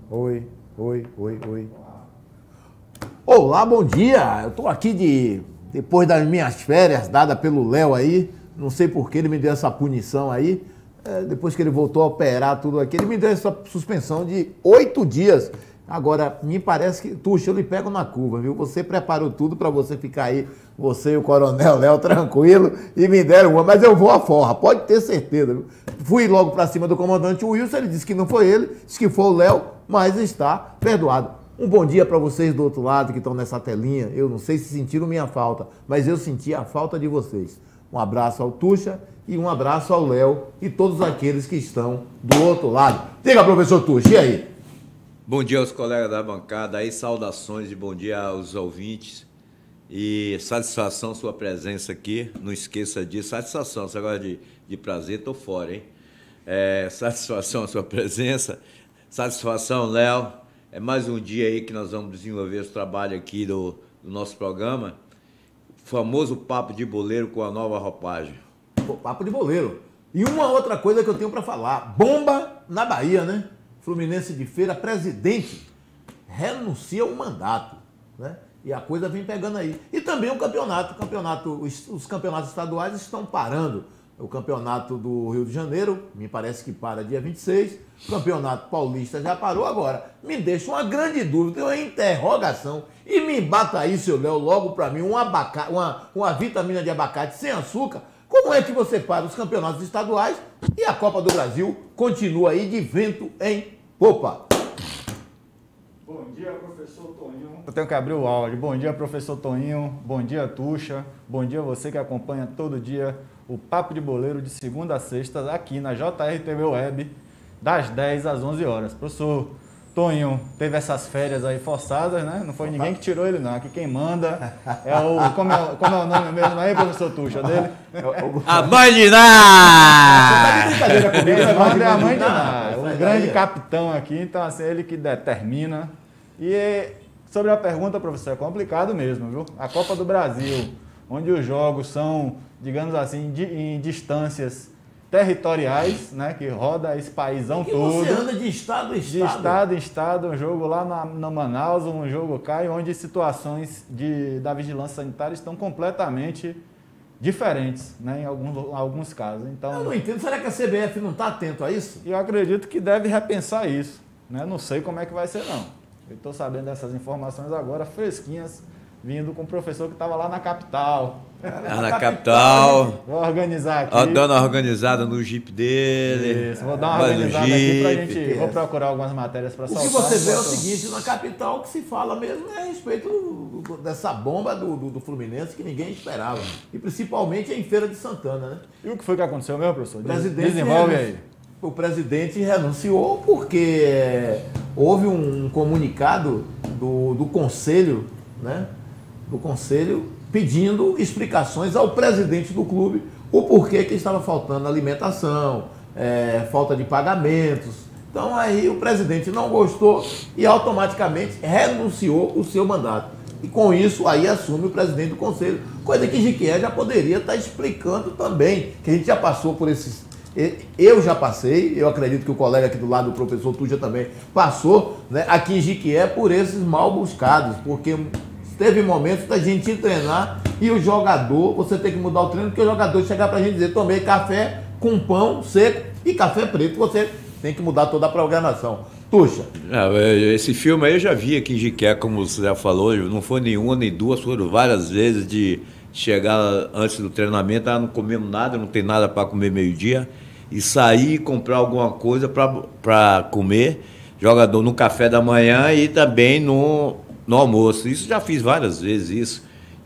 Oi, oi, oi, oi. Olá, bom dia. Eu tô aqui depois das minhas férias dadas pelo Léo aí. Não sei por que ele me deu essa punição aí. Depois que ele voltou a operar tudo aqui, ele me deu essa suspensão de 8 dias. Agora, me parece que, Tuxa, eu lhe pego na curva, viu? Você preparou tudo para você ficar aí, você e o Coronel Léo, tranquilo, e me deram uma, mas eu vou à forra, pode ter certeza, viu? Fui logo para cima do comandante Wilson, ele disse que não foi ele, disse que foi o Léo, mas está perdoado. Um bom dia para vocês do outro lado que estão nessa telinha. Eu não sei se sentiram minha falta, mas eu senti a falta de vocês. Um abraço ao Tuxa e um abraço ao Léo e todos aqueles que estão do outro lado. Diga, professor Tuxa, e aí? Bom dia aos colegas da bancada, aí saudações e bom dia aos ouvintes. E satisfação sua presença aqui, não esqueça disso. Satisfação, você gosta de prazer, tô fora, hein? Satisfação a sua presença, satisfação, Léo. É mais um dia aí que nós vamos desenvolver o trabalho aqui do nosso programa. O famoso papo de boleiro com a nova roupagem. Papo de boleiro. E uma outra coisa que eu tenho para falar. Bomba na Bahia, né? Fluminense de Feira, presidente, renuncia ao mandato, né? E a coisa vem pegando aí. E também o campeonato, os campeonatos estaduais estão parando. O campeonato do Rio de Janeiro, me parece que para dia 26. O campeonato paulista já parou agora. Me deixa uma grande dúvida, uma interrogação. E me bata aí, seu Léo, logo para mim, uma vitamina de abacate sem açúcar. Como é que você para os campeonatos estaduais e a Copa do Brasil continua aí de vento em popa? Bom dia, professor Toninho. Eu tenho que abrir o áudio. Bom dia, professor Toninho. Bom dia, Tuxa. Bom dia você que acompanha todo dia o Papo de Boleiro de segunda a sexta aqui na JRTV Web, das 10 às 11 horas. Professor Toninho teve essas férias aí forçadas, né? Não foi ninguém que tirou ele, não. Aqui quem manda é o... Como é o nome mesmo aí, professor Tuxa, dele? A mãe de Ná! Quem manda é a mãe de Ná. O grande capitão aqui, então assim, ele que determina. E sobre a pergunta, professor, é complicado mesmo, viu? A Copa do Brasil, onde os jogos são, digamos assim, em distâncias territoriais, né, que roda esse paizão todo. Você anda de estado em estado. De estado em estado, um jogo lá na Manaus, um jogo cá, onde situações da vigilância sanitária estão completamente diferentes, né, em alguns casos. Então, eu não entendo, será que a CBF não está atento a isso? Eu acredito que deve repensar isso, né? Não sei como é que vai ser, não. Eu estou sabendo dessas informações agora, fresquinhas, vindo com o professor que estava lá na capital. Na capital. Vou organizar aqui. Ó, dando uma organizada no Jeep dele. Isso, vou dar uma organizada aqui pra gente. Vou procurar algumas matérias para soltar. O que você vê é o seguinte, na capital o que se fala mesmo é a respeito dessa bomba do Fluminense que ninguém esperava. E principalmente em Feira de Santana, né? E o que foi que aconteceu mesmo, professor? Desenvolve aí. O presidente renunciou porque houve um comunicado do Conselho, né? Do Conselho pedindo explicações ao presidente do clube o porquê que estava faltando alimentação, falta de pagamentos. Então aí o presidente não gostou e automaticamente renunciou o seu mandato. E com isso aí assume o presidente do Conselho, coisa que Jequié já poderia estar explicando também, que a gente já passou por esses... Eu já passei, eu acredito que o colega aqui do lado, o professor Tuxa também passou, né, aqui em Jequié por esses mal buscados, porque teve momentos da gente ir treinar e o jogador, você tem que mudar o treino, porque o jogador chegar pra gente dizer, tomei café com pão seco e café preto, você tem que mudar toda a programação. Tuxa. Esse filme aí eu já vi aqui em Jequié, como você já falou, não foi nenhuma nem duas, foram várias vezes de chegar antes do treinamento, não comemos nada, não tem nada para comer meio-dia, e sair e comprar alguma coisa para comer, jogador no café da manhã e também no almoço. Isso já fiz várias vezes isso.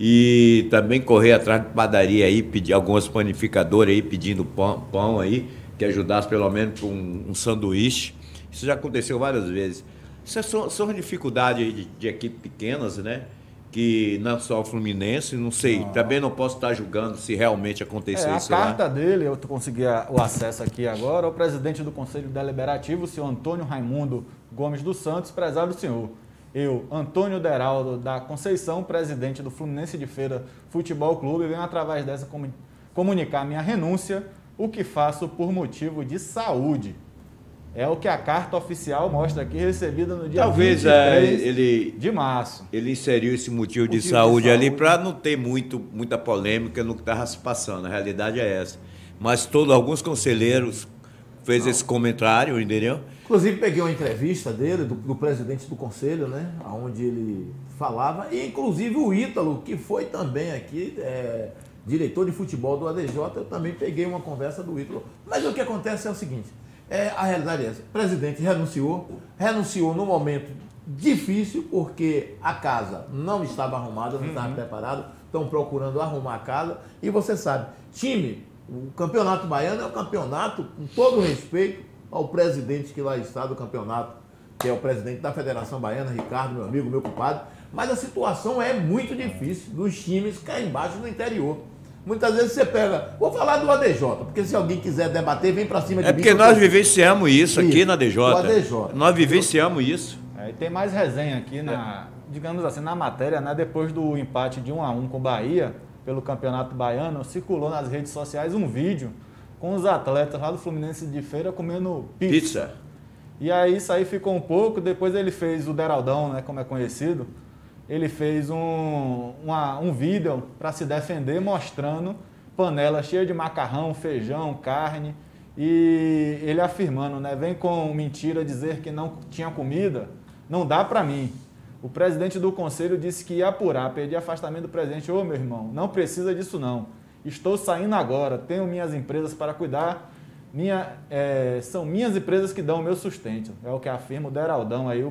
E também correr atrás de padaria aí, pedir algumas panificadoras aí pedindo pão aí, que ajudasse pelo menos com um sanduíche. Isso já aconteceu várias vezes. Isso são dificuldades aí de equipes pequenas, né? Que não só o Fluminense, não sei, também não posso estar julgando se realmente aconteceu isso lá. A carta dele, eu consegui o acesso aqui agora, o presidente do Conselho Deliberativo, o senhor Antônio Raimundo Gomes dos Santos, prezado senhor. Eu, Antônio Deraldo da Conceição, presidente do Fluminense de Feira Futebol Clube, venho através dessa comunicar minha renúncia, o que faço por motivo de saúde. É o que a carta oficial mostra aqui, recebida no dia Talvez 23 de março. Ele inseriu esse motivo de saúde ali para não ter muita polêmica no que estava se passando. A realidade é essa. Mas alguns conselheiros fez esse comentário, entendeu? Inclusive, peguei uma entrevista dele, do presidente do conselho, né? Onde ele falava, e inclusive o Ítalo, que foi também aqui diretor de futebol do ADJ, eu também peguei uma conversa do Ítalo. Mas o que acontece é o seguinte, a realidade é essa, o presidente renunciou num momento difícil, porque a casa não estava arrumada, não estava preparada, estão procurando arrumar a casa, e você sabe, o Campeonato Baiano é um campeonato, com todo respeito ao presidente que lá está do campeonato, que é o presidente da Federação Baiana, Ricardo, meu amigo, meu compadre, mas a situação é muito difícil dos times cá embaixo no interior. Muitas vezes você pega... Vou falar do ADJ, porque se alguém quiser debater, vem para cima de mim. É porque nós vivenciamos isso aqui na ADJ. Nós vivenciamos isso. E tem mais resenha aqui, digamos assim, na matéria, né? Depois do empate de 1-1 com o Bahia, pelo Campeonato Baiano, circulou nas redes sociais um vídeo com os atletas lá do Fluminense de Feira comendo pizza. E aí isso aí ficou um pouco, depois ele fez o Deraldão, né, como é conhecido, ele fez um vídeo para se defender mostrando panela cheia de macarrão, feijão, carne, e ele afirmando, né, vem com mentira dizer que não tinha comida, não dá para mim. O presidente do conselho disse que ia apurar, pedir afastamento do presidente. Ô, meu irmão, não precisa disso não. Estou saindo agora, tenho minhas empresas para cuidar, são minhas empresas que dão o meu sustento. É o que afirma o Deraldão aí, o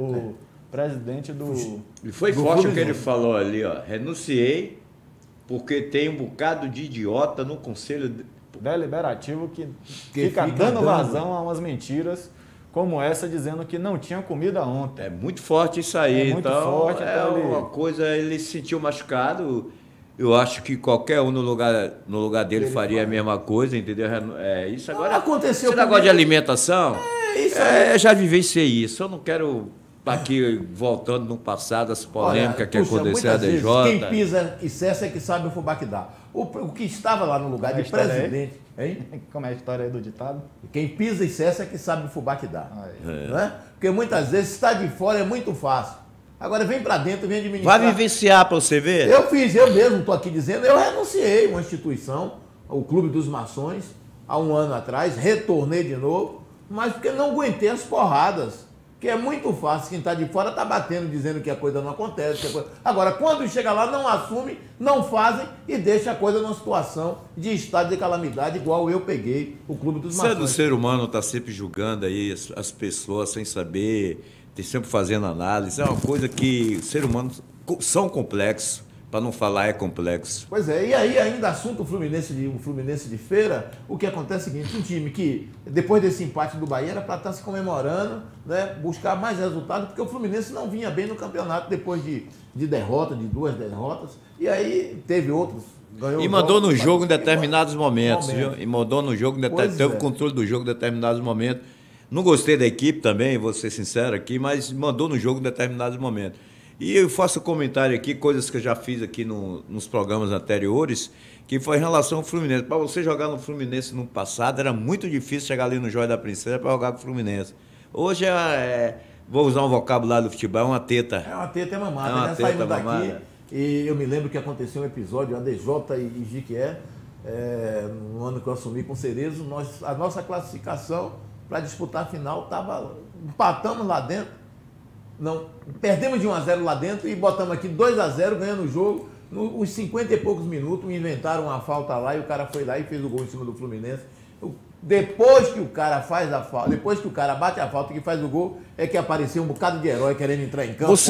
presidente do... E foi forte o que ele falou ali, ó. Renunciei porque tem um bocado de idiota no conselho deliberativo que fica dando vazão a umas mentiras como essa, dizendo que não tinha comida ontem. É muito forte isso aí. Muito então, forte. Uma coisa, ele se sentiu machucado. Eu acho que qualquer um no lugar dele faria a mesma coisa, entendeu? Isso agora aconteceu. Esse negócio de alimentação, isso aí. Já vivenciei isso. Eu não quero estar aqui voltando no passado, essa polêmica que aconteceu na DJ. Quem pisa e cessa é que sabe o fubá que dá. O que estava lá no lugar de presidente... Hein? Como é a história aí do ditado? Quem pisa e cessa é que sabe o fubá que dá. Não é? Porque muitas vezes estar de fora é muito fácil. Agora vem para dentro, vem administrar. Vai vivenciar para você ver? Eu mesmo estou aqui dizendo, eu renunciei uma instituição, o Clube dos Maçons, há um ano atrás, retornei de novo, mas porque não aguentei as porradas. Que é muito fácil, quem está de fora está batendo, dizendo que a coisa não acontece. Agora, quando chega lá, não assume, não fazem e deixa a coisa numa situação de estado de calamidade, igual eu peguei o Clube dos Maçons. Você é do ser humano, está sempre julgando aí as pessoas sem saber, sempre fazendo análise. É uma coisa que os seres humanos são complexos, para não falar é complexo. Pois é, e aí ainda assunto o Fluminense de Feira, o que acontece é o seguinte, um time que depois desse empate do Bahia era para estar se comemorando, né, buscar mais resultados, porque o Fluminense não vinha bem no campeonato depois de derrota, de 2 derrotas, e aí teve outros, ganhou. E mandou no jogo em determinados momentos, viu? E mandou no jogo, teve o controle do jogo em determinados momentos. Não gostei da equipe também, vou ser sincero aqui, mas mandou no jogo em determinados momentos. E eu faço um comentário aqui, coisas que eu já fiz aqui nos programas anteriores, que foi em relação ao Fluminense. Para você jogar no Fluminense no passado, era muito difícil chegar ali no Joia da Princesa para jogar com o Fluminense. Hoje vou usar um vocabulário do futebol, é uma teta. É uma teta mamada, né? Saímos daqui e eu me lembro que aconteceu um episódio, a DJ e Jiquié, no ano que eu assumi com o Cerezo, a nossa classificação para disputar a final, empatamos lá dentro. Não, perdemos de 1-0 lá dentro e botamos aqui 2-0 ganhando o jogo. Nos 50 e poucos minutos inventaram uma falta lá e o cara foi lá e fez o gol em cima do Fluminense. Depois que o cara faz a falta, depois que o cara bate a falta e faz o gol, é que apareceu um bocado de herói querendo entrar em campo.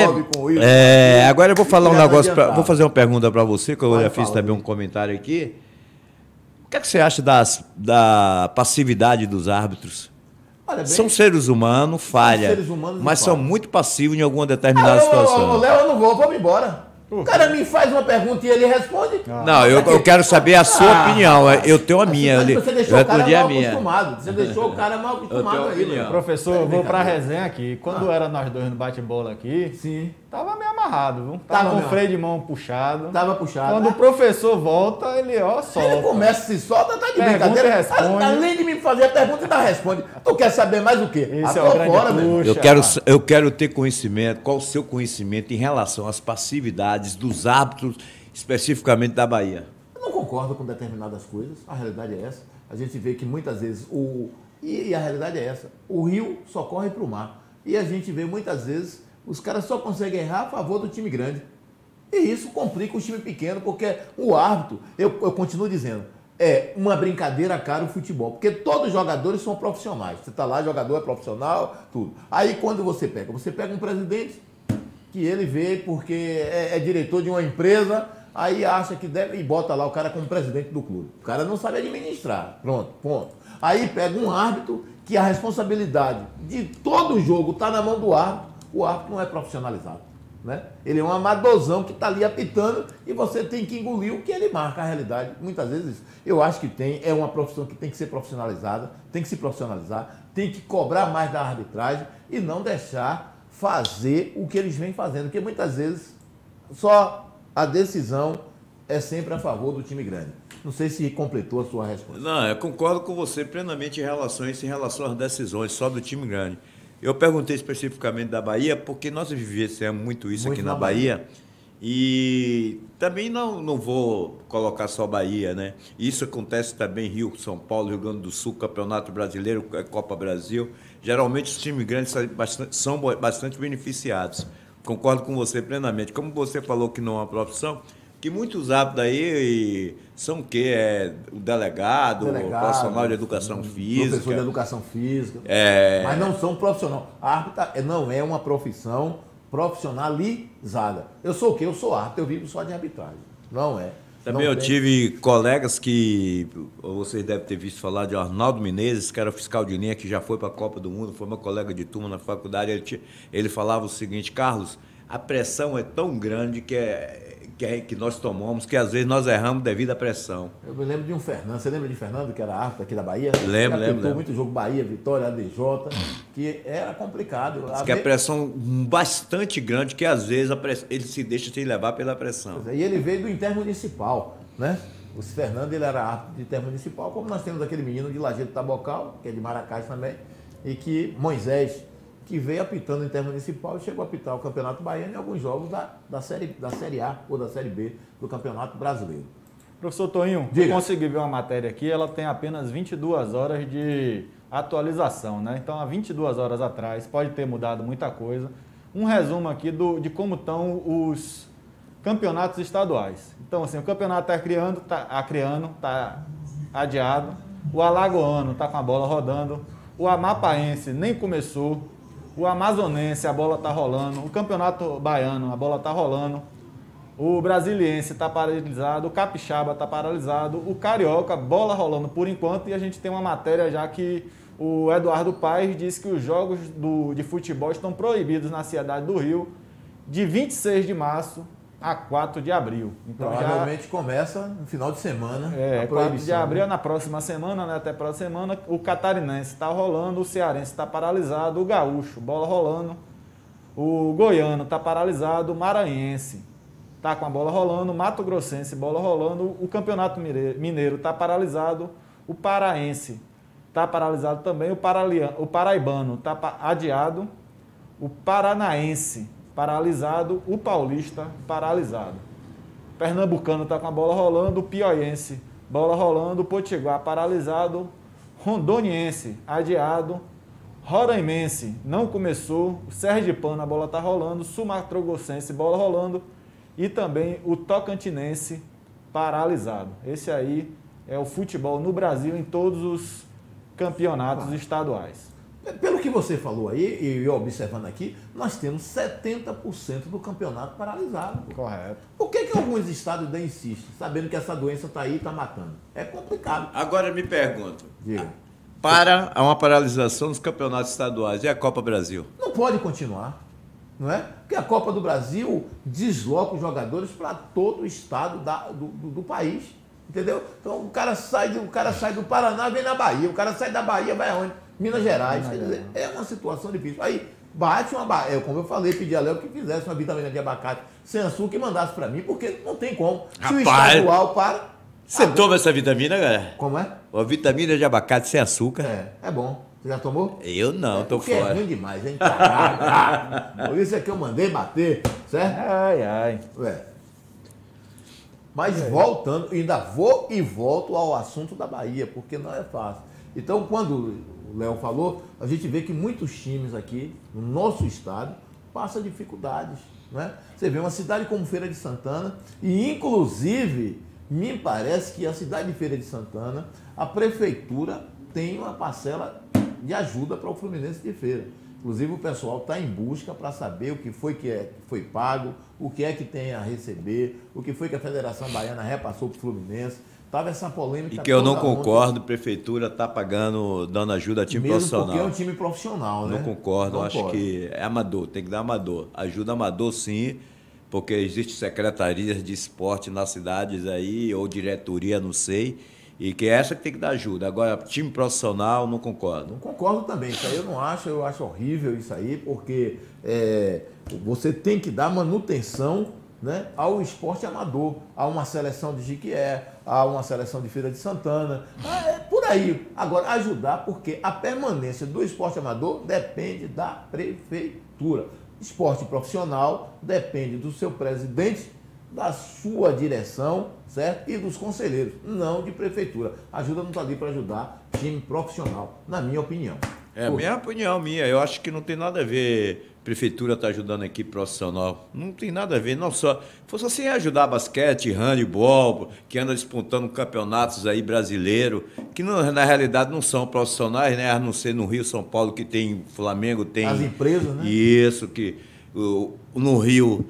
Agora eu vou falar um negócio, vou fazer uma pergunta para você, que eu já fiz também um comentário aqui. O que é que você acha da passividade dos árbitros? São seres humanos, falha, mas são muito passivos em alguma determinada situação. Léo, eu não vou embora. O cara me faz uma pergunta e ele responde. Não, eu quero saber a sua opinião. Eu tenho a minha. Você deixou o cara mal acostumado. Você deixou o cara mal acostumado aí. Professor, eu vou para a resenha aqui. Quando era nós dois no bate-bola aqui, sim, Tava meio amarrado, viu? Tava com o mesmo. freio de mão puxado. Tava puxado. Quando o professor volta, ele, solta. Ele começa, se solta, tá de Pergunta brincadeira. e responde. Além de me fazer a pergunta, ainda responde. Tu quer saber mais o quê? Esse é o grande Fora, meu irmão. Tuxa. Eu quero ter conhecimento, qual o seu conhecimento em relação às passividades dos árbitros, especificamente da Bahia? Eu não concordo com determinadas coisas, a realidade é essa. A gente vê que muitas vezes E a realidade é essa, o rio só corre para o mar. E a gente vê muitas vezes, os caras só conseguem errar a favor do time grande. E isso complica o time pequeno, porque o árbitro, eu continuo dizendo, é uma brincadeira cara o futebol, porque todos os jogadores são profissionais. Você está lá, jogador é profissional, tudo. Aí quando você pega um presidente, que ele vê porque é diretor de uma empresa, aí acha que deve e bota lá o cara como presidente do clube. O cara não sabe administrar. Pronto, ponto. Aí pega um árbitro que a responsabilidade de todo o jogo está na mão do árbitro. O árbitro não é profissionalizado, né? Ele é um amadorzão que está ali apitando e você tem que engolir o que ele marca a realidade. Muitas vezes eu acho que é uma profissão que tem que ser profissionalizada, tem que se profissionalizar, tem que cobrar mais da arbitragem e não deixar fazer o que eles vêm fazendo, porque muitas vezes só a decisão é sempre a favor do time grande. Não sei se completou a sua resposta. Não, eu concordo com você plenamente em relação a isso, em relação às decisões só do time grande. Eu perguntei especificamente da Bahia, porque nós vivenciamos muito isso aqui na Bahia. E também não vou colocar só Bahia, né? Isso acontece também em Rio, São Paulo, Rio Grande do Sul, Campeonato Brasileiro, Copa Brasil. Geralmente os times grandes são bastante beneficiados. Concordo com você plenamente. Como você falou que não é uma profissão, que muitos árbitros aí são o quê? O delegado, o profissional de educação física. Professor de educação física. Mas não são profissionais. A árbitra não é uma profissão profissionalizada. Eu sou o quê? Eu sou árbitro, eu vivo só de arbitragem. Não é. Também eu tive colegas que, vocês devem ter visto falar de Arnaldo Menezes, que era fiscal de linha, que já foi para a Copa do Mundo, foi meu colega de turma na faculdade. Ele falava o seguinte: Carlos, a pressão é tão grande que nós tomamos, que às vezes nós erramos devido à pressão. Eu me lembro de um Fernando. Você lembra de Fernando, que era árbitro aqui da Bahia? Lembro. Muito jogo Bahia, Vitória, ADJ, que era complicado. Diz que a pressão bastante grande, que às vezes ele se deixa se levar pela pressão. E ele veio do intermunicipal, né? O Fernando, ele era árbitro de intermunicipal, como nós temos aquele menino de Lajeado Tabocal, que é de Maracás também, e que Moisés, que veio apitando intermunicipal e chegou a apitar o Campeonato Baiano em alguns jogos da série A ou da Série B do Campeonato Brasileiro. Professor Toninho, eu consegui ver uma matéria aqui, ela tem apenas 22 horas de atualização, né? Então, há 22 horas atrás, pode ter mudado muita coisa. Um resumo aqui de como estão os campeonatos estaduais. Então, assim, o campeonato acreano está adiado, o alagoano está com a bola rodando, o amapaense nem começou, o amazonense, a bola está rolando, o campeonato baiano, a bola está rolando, o brasiliense está paralisado, o capixaba está paralisado, o carioca, bola rolando por enquanto, e a gente tem uma matéria já que o Eduardo Paes disse que os jogos de futebol estão proibidos na cidade do Rio de 26 de março a 4 de abril. Então, provavelmente começa no final de semana. 4 de abril, na próxima semana, né, até a próxima semana, o catarinense está rolando, o cearense está paralisado, o gaúcho, bola rolando, o goiano está paralisado, o maranhense está com a bola rolando, o Mato Grossense, bola rolando, o campeonato mineiro está paralisado, o paraense está paralisado também, o paraibano está adiado, o paranaense paralisado, o paulista paralisado. Pernambucano está com a bola rolando, o pioiense, bola rolando, o potiguar paralisado, rondoniense adiado, roraimense não começou, o sergipano a bola está rolando, sul-mato-grossense bola rolando e também o tocantinense paralisado. Esse aí é o futebol no Brasil em todos os campeonatos estaduais. Pelo que você falou aí, e eu observando aqui, nós temos 70% do campeonato paralisado. Correto. Por que alguns estados ainda insistem, sabendo que essa doença está aí e está matando? É complicado. Agora me pergunto, Diga. para uma paralisação dos campeonatos estaduais e a Copa Brasil? Não pode continuar, não é? Porque a Copa do Brasil desloca os jogadores para todo o estado do país, entendeu? Então o cara sai do Paraná, vem na Bahia, o cara sai da Bahia, vai aonde? Minas Gerais. Quer dizer, é uma situação difícil. Aí Bate como eu falei, pedi a Léo que fizesse uma vitamina de abacate sem açúcar e mandasse para mim, porque não tem como. Se o estadual para... Você toma essa vitamina, galera? Como é? A vitamina de abacate sem açúcar. É bom. Você já tomou? Eu não, tô porque fora. É ruim demais, hein? Por isso é que eu mandei bater, certo? Ai. Mas voltando, ainda vou e volto ao assunto da Bahia, porque não é fácil. Então, quando o Léo falou, a gente vê que muitos times aqui, no nosso estado, passam dificuldades, né? Você vê uma cidade como Feira de Santana, e inclusive, me parece que a cidade de Feira de Santana, a prefeitura tem uma parcela de ajuda para o Fluminense de Feira. Inclusive, o pessoal está em busca para saber o que foi pago, o que é que tem a receber, o que foi que a Federação Baiana repassou para o Fluminense. Estava essa polêmica. E que eu não concordo, a prefeitura está pagando, dando ajuda a time mesmo profissional. Porque é um time profissional, né? Não concordo, não acho pode. que é amador, tem que dar amador. Ajuda amador, sim, porque existe secretarias de esporte nas cidades aí, ou diretoria, não sei, e que essa que tem que dar ajuda. Agora, time profissional, não concordo. Não concordo também, isso aí eu acho horrível isso aí, porque você tem que dar manutenção, né, ao esporte amador, a uma seleção de Jiquié, a uma seleção de Feira de Santana, por aí. Agora, ajudar, porque a permanência do esporte amador depende da prefeitura. Esporte profissional depende do seu presidente, da sua direção, certo? E dos conselheiros, não de prefeitura. A ajuda não está ali para ajudar time profissional, na minha opinião. É a minha opinião, minha. Eu acho que não tem nada a ver. Prefeitura está ajudando a equipe profissional. Não tem nada a ver, não só. Fosse assim ajudar basquete, handebol, que anda disputando campeonatos aí brasileiros, que na realidade não são profissionais, né? A não ser no Rio, São Paulo, que tem Flamengo, tem. As empresas, né? Isso, que no Rio.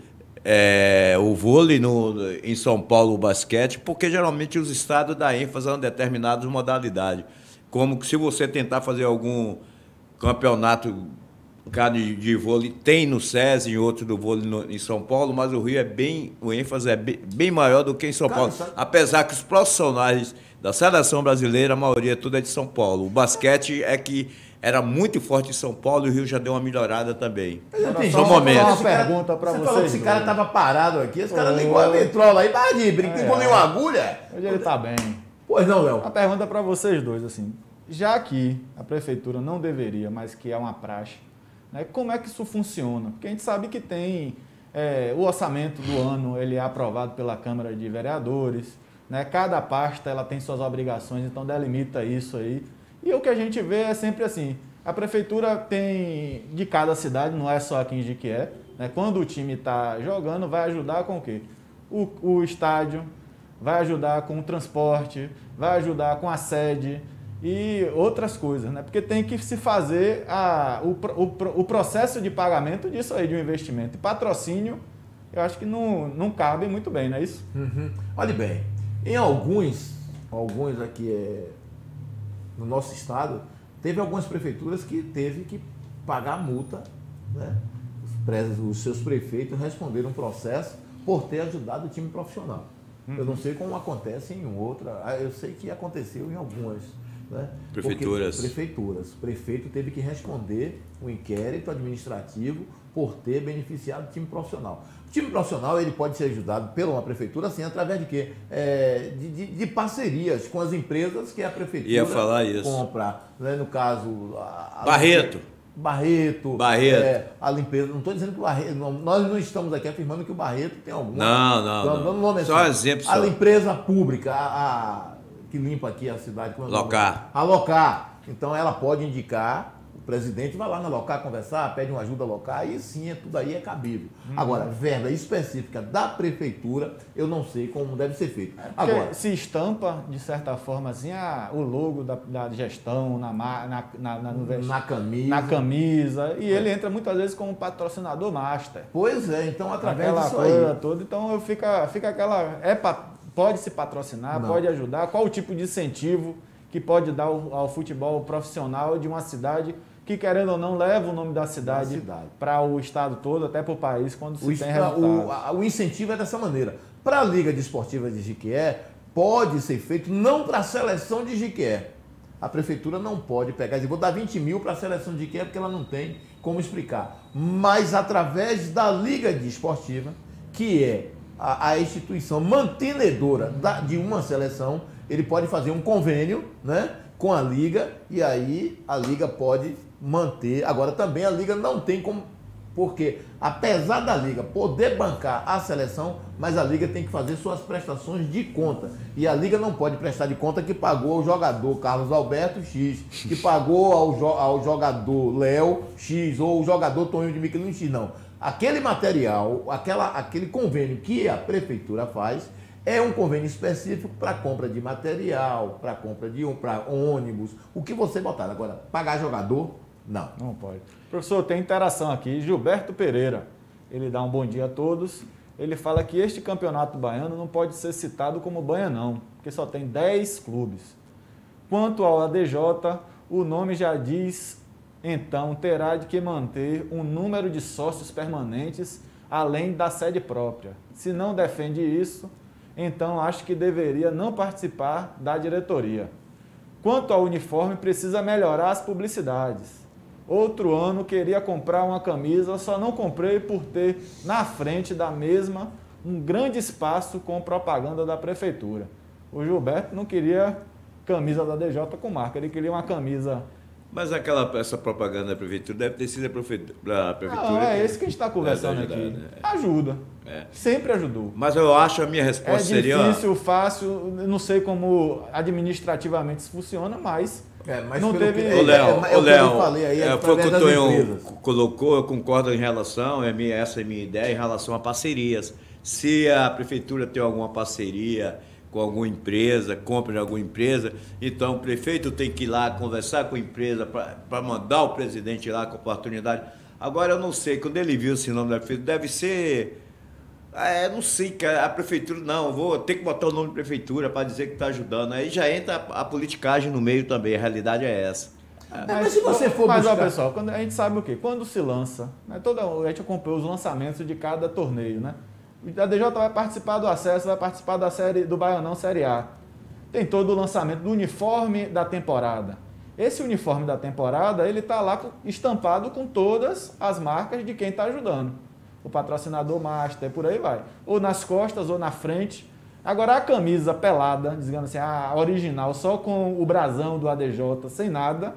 O vôlei, em São Paulo o basquete, porque geralmente os estados dão ênfase a determinadas modalidades. Como que se você tentar fazer algum campeonato de vôlei, tem no SESI, em outro do vôlei em São Paulo, mas o Rio o ênfase é bem maior do que em São Paulo. Apesar que os profissionais da seleção brasileira, a maioria tudo é de São Paulo. O basquete é que era muito forte em São Paulo e o Rio já deu uma melhorada também. Só um momento. Uma pergunta para vocês. Você falou que esse cara estava parado aqui, esse cara ligou a vitrola aí, vai de brincar com nenhuma agulha. Hoje ele está bem. Pois não, Léo. Uma pergunta para vocês dois, assim, já que a prefeitura não deveria, mas que é uma praxe, né, como é que isso funciona? Porque a gente sabe que tem o orçamento do ano, ele é aprovado pela Câmara de Vereadores, né, cada pasta ela tem suas obrigações, então delimita isso aí. E o que a gente vê é sempre assim, a prefeitura tem de cada cidade, não é só aqui em Jiquié, né, quando o time está jogando, vai ajudar com o quê? O estádio, vai ajudar com o transporte, vai ajudar com a sede e outras coisas, né? Porque tem que se fazer o processo de pagamento disso aí, de um investimento. E patrocínio, eu acho que não cabe muito bem, não é isso? Uhum. Olhe bem, em alguns aqui no nosso estado, teve algumas prefeituras que teve que pagar multa, né? Os seus prefeitos responderam um processo por ter ajudado o time profissional. Eu não sei como acontece em outra, eu sei que aconteceu em algumas. Né? Prefeituras. O prefeito teve que responder um inquérito administrativo por ter beneficiado o time profissional. O time profissional ele pode ser ajudado pela uma prefeitura, assim, através de quê? De parcerias com as empresas que a prefeitura ia falar isso. compra. Né? No caso... Barreto. A limpeza. Não estou dizendo que o Barreto. Nós não estamos aqui afirmando que o Barreto tem algum. Não. Só exemplo. A empresa pública, que limpa aqui a cidade. A Locar. Então ela pode indicar, o presidente vai lá na Locar conversar, pede uma ajuda local, aí sim, tudo aí é cabível. Agora, verba específica da prefeitura, eu não sei como deve ser feito. Agora, se estampa, de certa forma, assim, o logo da gestão na camisa, e ele entra muitas vezes como patrocinador master. Pois é, então através aquela disso coisa aí. toda, então fica aquela... Pode se patrocinar, não. Pode ajudar, qual o tipo de incentivo que pode dar ao futebol profissional de uma cidade que, querendo ou não, leva o nome da cidade para o estado todo, até para o país, quando se tem resultado. O incentivo é dessa maneira. Para a Liga Desportiva de Jiquié, pode ser feito não para a seleção de Jiquié. A prefeitura não pode pegar e dizer, vou dar 20 mil para a seleção de Jiquié porque ela não tem como explicar. Mas através da Liga Desportiva, que é a instituição mantenedora de uma seleção, ele pode fazer um convênio, né, com a Liga, e aí a Liga pode manter. Agora também a Liga não tem como, porque apesar da Liga poder bancar a seleção, mas a Liga tem que fazer suas prestações de conta. E a Liga não pode prestar de conta que pagou ao jogador Carlos Alberto X, que pagou ao jogador Léo X, ou o jogador Toninho de Miquelino X, não. Aquele material, aquele convênio que a prefeitura faz, é um convênio específico para compra de material, para compra de ônibus, o que você botar. Agora, pagar jogador, não. Não pode. Professor, tem interação aqui. Gilberto Pereira, ele dá um bom dia a todos. Ele fala que este campeonato baiano não pode ser citado como baianão, porque só tem 10 clubes. Quanto ao ADJ, o nome já diz, então terá de que manter um número de sócios permanentes além da sede própria. Se não defende isso, então acho que deveria não participar da diretoria. Quanto ao uniforme, precisa melhorar as publicidades. Outro ano queria comprar uma camisa, só não comprei por ter na frente da mesma um grande espaço com propaganda da prefeitura. O Gilberto não queria camisa da DJ com marca, ele queria uma camisa... Mas essa propaganda da prefeitura deve ter sido da prefeitura. Não, é isso que a gente está conversando aqui. Né? Ajuda. É. Sempre ajudou. Mas eu acho a minha resposta seria... É difícil, fácil, não sei como administrativamente isso funciona, mas não teve... Ô, Léo, foi o que o Tonhão colocou, eu concordo em relação, essa é a minha ideia, em relação a parcerias. Se a prefeitura tem alguma parceria com alguma empresa, compra de alguma empresa, então o prefeito tem que ir lá conversar com a empresa para mandar o presidente lá com a oportunidade. Agora eu não sei, quando ele viu esse nome da prefeitura, deve ser... não sei, a prefeitura, não, vou ter que botar o nome de prefeitura para dizer que está ajudando. Aí já entra a politicagem no meio também, a realidade é essa. Mas se você for buscar... Ó, pessoal, a gente sabe o quê? Quando se lança, né, a gente acompanha os lançamentos de cada torneio, né? A DJ vai participar do acesso, vai participar da série do Baianão Série A. Tem todo o lançamento do uniforme da temporada. Esse uniforme da temporada, ele está lá estampado com todas as marcas de quem está ajudando. O patrocinador master, por aí vai. Ou nas costas, ou na frente. Agora, a camisa pelada, dizendo assim, a original, só com o brasão do ADJ, sem nada.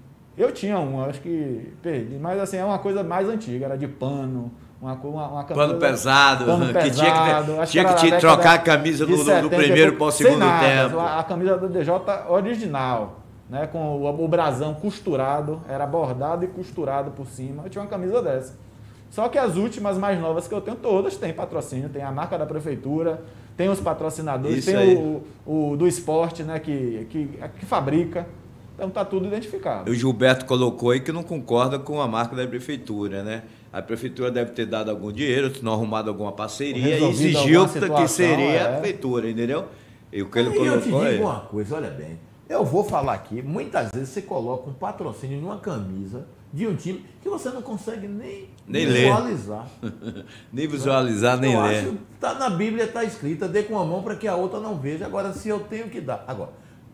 Eu tinha uma, acho que perdi. Mas assim, é uma coisa mais antiga, era de pano. Uma camisa, pano pesado, que tinha que trocar a camisa do primeiro para o segundo tempo. A camisa do DJ original, né, com o brasão costurado, era bordado e costurado por cima. Eu tinha uma camisa dessa. Só que as últimas mais novas que eu tenho, todas têm patrocínio, tem a marca da prefeitura, tem os patrocinadores, isso tem o do esporte, né, que fabrica. Então está tudo identificado. O Gilberto colocou aí que não concorda com a marca da prefeitura, né? A prefeitura deve ter dado algum dinheiro, se não arrumado alguma parceria e exigiu que seria a prefeitura, entendeu? E o que ele colocou eu te digo uma coisa, olha bem, eu vou falar aqui, muitas vezes você coloca um patrocínio numa camisa de um time que você não consegue nem visualizar. Nem visualizar, nem ler. Acho, tá na Bíblia está escrita, dê com a mão para que a outra não veja. Agora, se eu tenho que dar... Agora,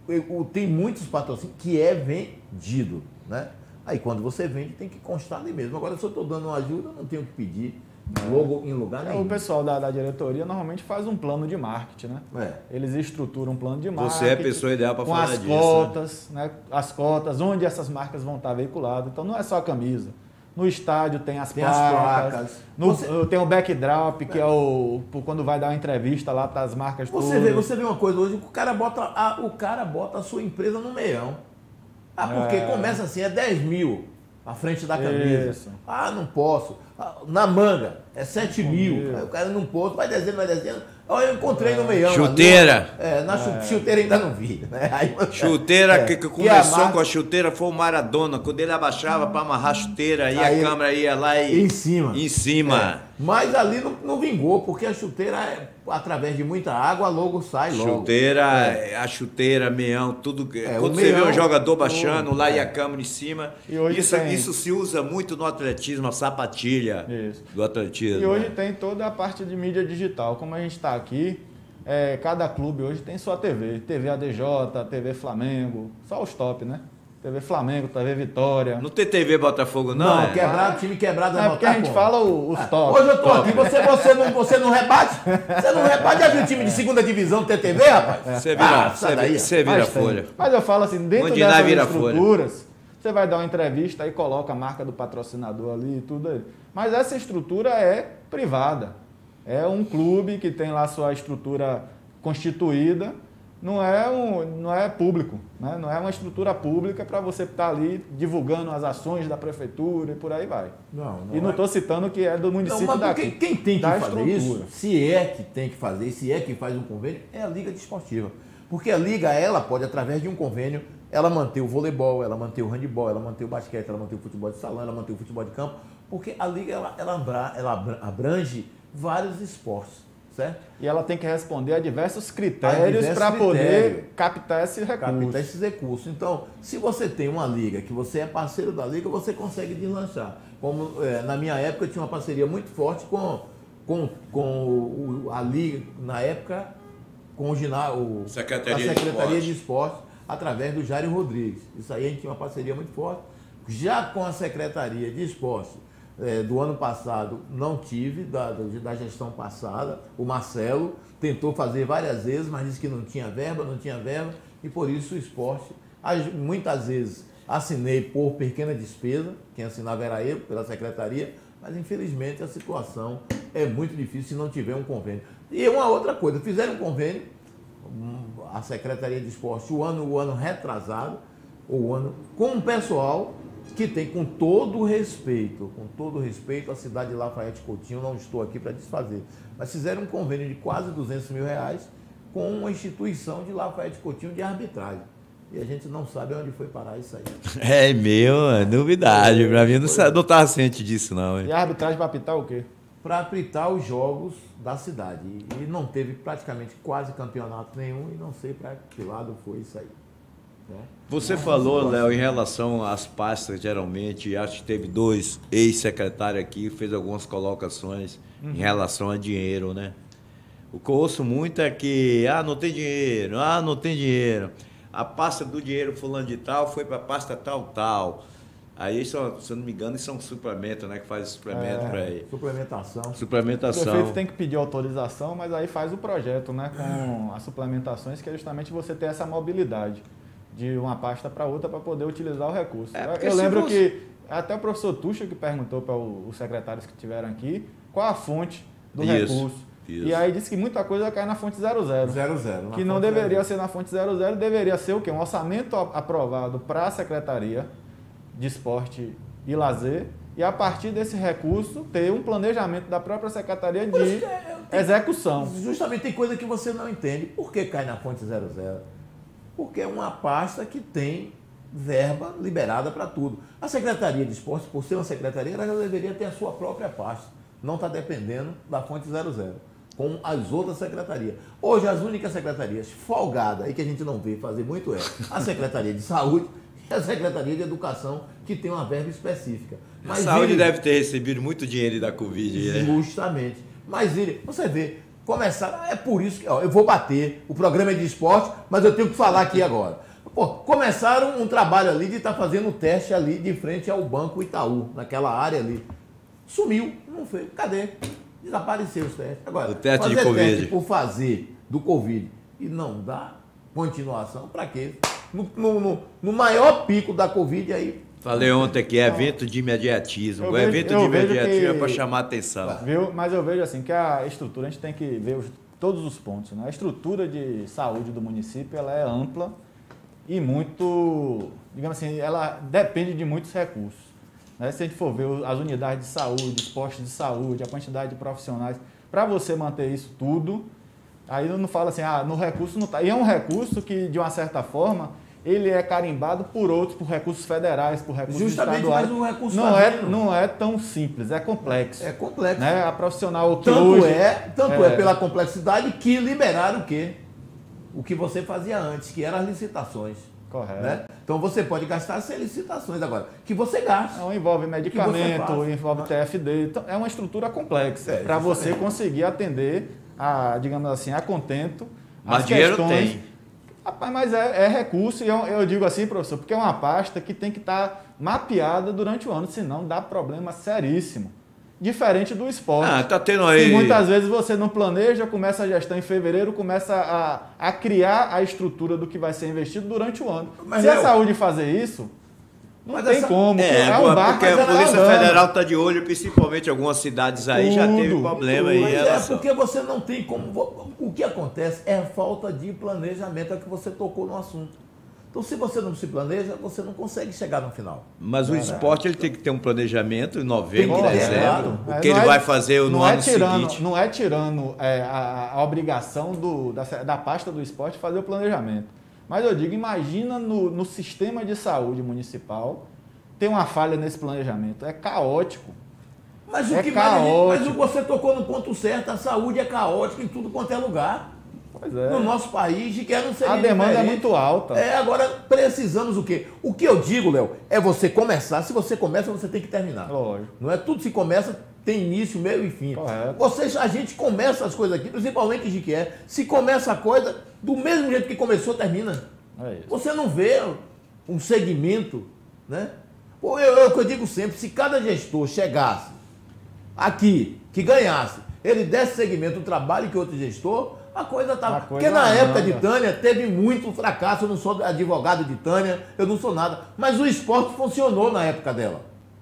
tem muitos patrocínios que é vendido, né? Aí quando você vende tem que constar ali mesmo. Agora se eu estou dando uma ajuda, eu não tenho que pedir logo em lugar nenhum. O pessoal da diretoria normalmente faz um plano de marketing, né? Eles estruturam um plano de marketing. Você é a pessoa ideal para falar disso. Com as cotas, né? As cotas, onde essas marcas vão estar veiculadas. Então não é só a camisa. No estádio tem as placas. Tem o backdrop, que é quando vai dar uma entrevista lá, tá as marcas todas. Você vê uma coisa hoje, o cara bota a sua empresa no meião. Porque começa assim, é 10 mil à frente da camisa. Isso. Não posso. Na manga, é 7 mil. Aí o cara não posso, vai descendo. Olha, eu encontrei no meião. Chuteira. Chuteira ainda não vi. Né? Chuteira, que começou com a chuteira foi o Maradona. Quando ele abaixava para amarrar a chuteira, aí a câmera ia lá e... Em cima. Mas ali não vingou, porque a chuteira, através de muita água, logo sai logo. A chuteira, meião, tudo. Quando você vê um jogador baixando lá e a câmera em cima, isso se usa muito no atletismo, a sapatilha do atletismo. E hoje tem toda a parte de mídia digital. Como a gente está aqui, cada clube hoje tem sua TV. TV ADJ, TV Flamengo, só os top, né? TV Flamengo, TV Vitória. Não tem TV Botafogo, não? Não, quebrado, time quebrado É porque a gente fala os tops. Hoje eu tô aqui, você não rebate? Você não rebate? Já viu o time de segunda divisão ter TV, rapaz? Você vira a folha. Mas eu falo assim, dentro Onde dessas vira estruturas, você vai dar uma entrevista e coloca a marca do patrocinador ali e tudo aí. Mas essa estrutura é privada. É um clube que tem lá sua estrutura constituída, não é público, né? Não é uma estrutura pública para você estar ali divulgando as ações da prefeitura e por aí vai. Não estou citando que é do município daqui. Quem tem que fazer isso, se é que tem que fazer, se é que faz um convênio, é a Liga Desportiva. Porque a Liga, ela pode, através de um convênio, ela manter o voleibol, ela manter o handebol, ela manter o basquete, ela manter o futebol de salão, ela manter o futebol de campo, porque a Liga, ela abrange vários esportes. Certo? E ela tem que responder a diversos critérios para poder captar esse recurso. Captar esses recursos. Então, se você tem uma liga, que você é parceiro da liga, você consegue deslanchar. Como na minha época, eu tinha uma parceria muito forte com a liga, na época, com a Secretaria de Esporte, através do Jairo Rodrigues. Isso aí a gente tinha uma parceria muito forte. Já com a Secretaria de Esporte, do ano passado não tive, da gestão passada. O Marcelo tentou fazer várias vezes, mas disse que não tinha verba, e por isso o esporte, muitas vezes assinei por pequena despesa, quem assinava era eu, pela secretaria, mas infelizmente a situação é muito difícil se não tiver um convênio. E uma outra coisa, fizeram um convênio, a Secretaria de Esporte, o ano retrasado, com um pessoal que tem, com todo respeito, a cidade de Lafayette Coutinho, não estou aqui para desfazer, mas fizeram um convênio de quase R$200 mil com uma instituição de Lafayette Coutinho de arbitragem. E a gente não sabe onde foi parar isso aí. É novidade. Para mim, não estava ciente disso, não. E a arbitragem para apitar o quê? Para apitar os jogos da cidade. E não teve praticamente quase campeonato nenhum, e não sei para que lado foi isso aí. Você falou, Léo, em relação às pastas, geralmente, acho que teve 2 ex-secretários aqui, fez algumas colocações em relação a dinheiro, né? O que eu ouço muito é que, não tem dinheiro, a pasta do dinheiro fulano de tal foi para a pasta tal. Aí, se eu não me engano, isso é um suplemento, né? Que faz suplemento para aí. Suplementação. O prefeito tem que pedir autorização, mas aí faz o projeto, né? Com as suplementações, que é justamente você ter essa mobilidade de uma pasta para outra para poder utilizar o recurso. Eu lembro que até o professor Tuxa que perguntou para os secretários que estiveram aqui qual a fonte do recurso. E aí disse que muita coisa cai na fonte 00. Que não deveria ser na fonte 00, deveria ser o quê? Um orçamento aprovado para a Secretaria de Esporte e Lazer, e a partir desse recurso ter um planejamento da própria Secretaria de execução. Justamente tem coisa que você não entende. Por que cai na fonte 00? Porque é uma pasta que tem verba liberada para tudo. A Secretaria de Esporte, por ser uma secretaria, ela já deveria ter a sua própria pasta. Não está dependendo da fonte 00, como as outras secretarias. Hoje, as únicas secretarias folgadas, e que a gente não vê fazer muito, é a Secretaria de Saúde e a Secretaria de Educação, que tem uma verba específica. Mas a Saúde deve ter recebido muito dinheiro da Covid. Justamente. Mas você vê, começaram, é por isso que eu vou bater, o programa é de esporte, mas eu tenho que falar aqui agora. Começaram um trabalho ali de estar fazendo um teste ali de frente ao Banco Itaú, naquela área ali. Sumiu, não fez. Cadê? Desapareceu os testes. Agora, o teste de Covid. Teste por fazer do Covid e não dá continuação, para quê? No maior pico da Covid aí. Falei ontem que é evento de imediatismo. O evento de imediatismo é para chamar a atenção. Viu? Mas eu vejo assim que a estrutura, a gente tem que ver todos os pontos. Né? A estrutura de saúde do município ela é ampla e muito, digamos assim, ela depende de muitos recursos. Né? Se a gente for ver as unidades de saúde, os postos de saúde, a quantidade de profissionais, para você manter isso tudo, aí não fala assim, no recurso não está. E é um recurso que, de uma certa forma, ele é carimbado por outros, por recursos federais, por recursos estaduais. Justamente, mas o recurso não é tão simples, é complexo. É complexo. Né? A profissional que tanto hoje... é pela complexidade que liberaram o quê? O que você fazia antes, que eram as licitações. Correto. Né? Então você pode gastar sem licitações agora, que você gasta. Não, envolve medicamento, envolve TFD, então é uma estrutura complexa para você conseguir atender, digamos assim, a contento as questões. Rapaz, mas é recurso, e eu digo assim, professor, porque é uma pasta que tem que estar mapeada durante o ano, senão dá problema seríssimo. Diferente do esporte. Tá tendo aí. E muitas vezes você não planeja, começa a gestão em fevereiro, começa a criar a estrutura do que vai ser investido durante o ano. Mas se a saúde fazer isso, não tem como. Um barco, porque a Polícia Federal está de olho, principalmente em algumas cidades aí, já teve problema aí. Mas porque você não tem como. O que acontece é a falta de planejamento, é que você tocou no assunto. Então, se você não se planeja, você não consegue chegar no final. Mas o esporte ele tem que ter um planejamento em novembro, Tem que ter, dezembro. claro. O que ele vai fazer no ano seguinte. Não é tirando a obrigação da pasta do esporte fazer o planejamento. Mas eu digo, imagina no sistema de saúde municipal ter uma falha nesse planejamento. É caótico. Mas você tocou no ponto certo, a saúde é caótica em tudo quanto é lugar. Pois é. No nosso país, de que não seria a demanda diferente. é muito alta. Agora precisamos o quê? O que eu digo, Léo, é você começar. Se você começa, você tem que terminar. Lógico. Não é tudo se começa, tem início, meio e fim. Correto. A gente começa as coisas aqui, principalmente em Jiquié. Se começa a coisa, do mesmo jeito que começou, termina. É isso. Você não vê um segmento, né? Eu digo sempre, se cada gestor chegasse aqui, que ganhasse, ele desse segmento o trabalho que outro gestor, a coisa estava... Porque na época de Tânia teve muito fracasso, eu não sou advogado de Tânia, eu não sou nada, mas o esporte funcionou na época dela.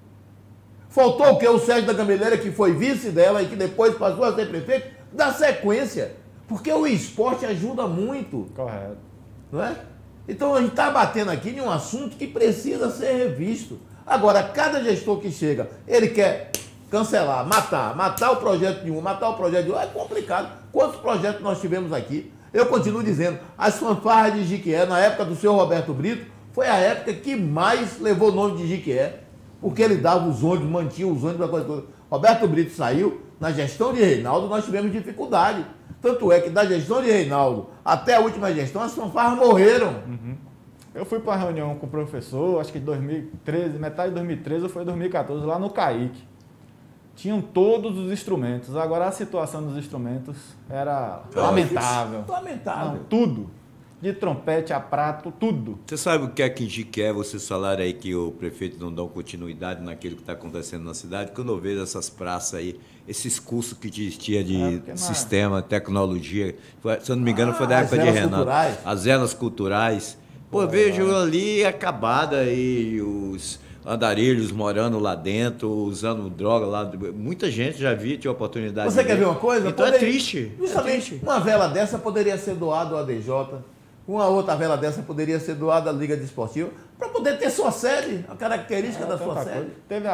Faltou o quê? O Sérgio da Gameleira, que foi vice dela e que depois passou a ser prefeito, dá sequência, porque o esporte ajuda muito. Correto. Não é? Então a gente está batendo aqui em um assunto que precisa ser revisto. Agora, cada gestor que chega, ele quer cancelar, matar o projeto de um, matar o projeto de outro, é complicado. Quantos projetos nós tivemos aqui? Eu continuo dizendo, as fanfarras de Jiquié, na época do senhor Roberto Brito, foi a época que mais levou o nome de Jiquié, porque ele dava os ônibus, mantinha os ônibus, a coisa toda. Roberto Brito saiu, na gestão de Reinaldo nós tivemos dificuldade. Tanto é que da gestão de Reinaldo até a última gestão, as fanfarras morreram. Uhum. Eu fui para uma reunião com o professor, acho que em 2013, metade de 2013 ou foi 2014, lá no CAIC. Tinham todos os instrumentos. Agora a situação dos instrumentos era lamentável. Lamentável. Não, tudo. De trompete a prato, tudo. Você sabe o que é que Jiquié, vocês falaram aí que o prefeito não dá continuidade naquilo que está acontecendo na cidade? Quando eu vejo essas praças aí, esses cursos que existia de sistema, tecnologia, se eu não me engano foi da época de Renato. As elas culturais. Pô, eu vejo ali acabada aí os andarilhos morando lá dentro, usando droga lá. Muita gente já viu, tinha oportunidade. Você quer ver uma coisa? Então é triste. Justamente, uma vela dessa poderia ser doada ao ADJ, uma outra vela dessa poderia ser doada à Liga Desportiva, para poder ter sua sede, a característica da sua sede. Teve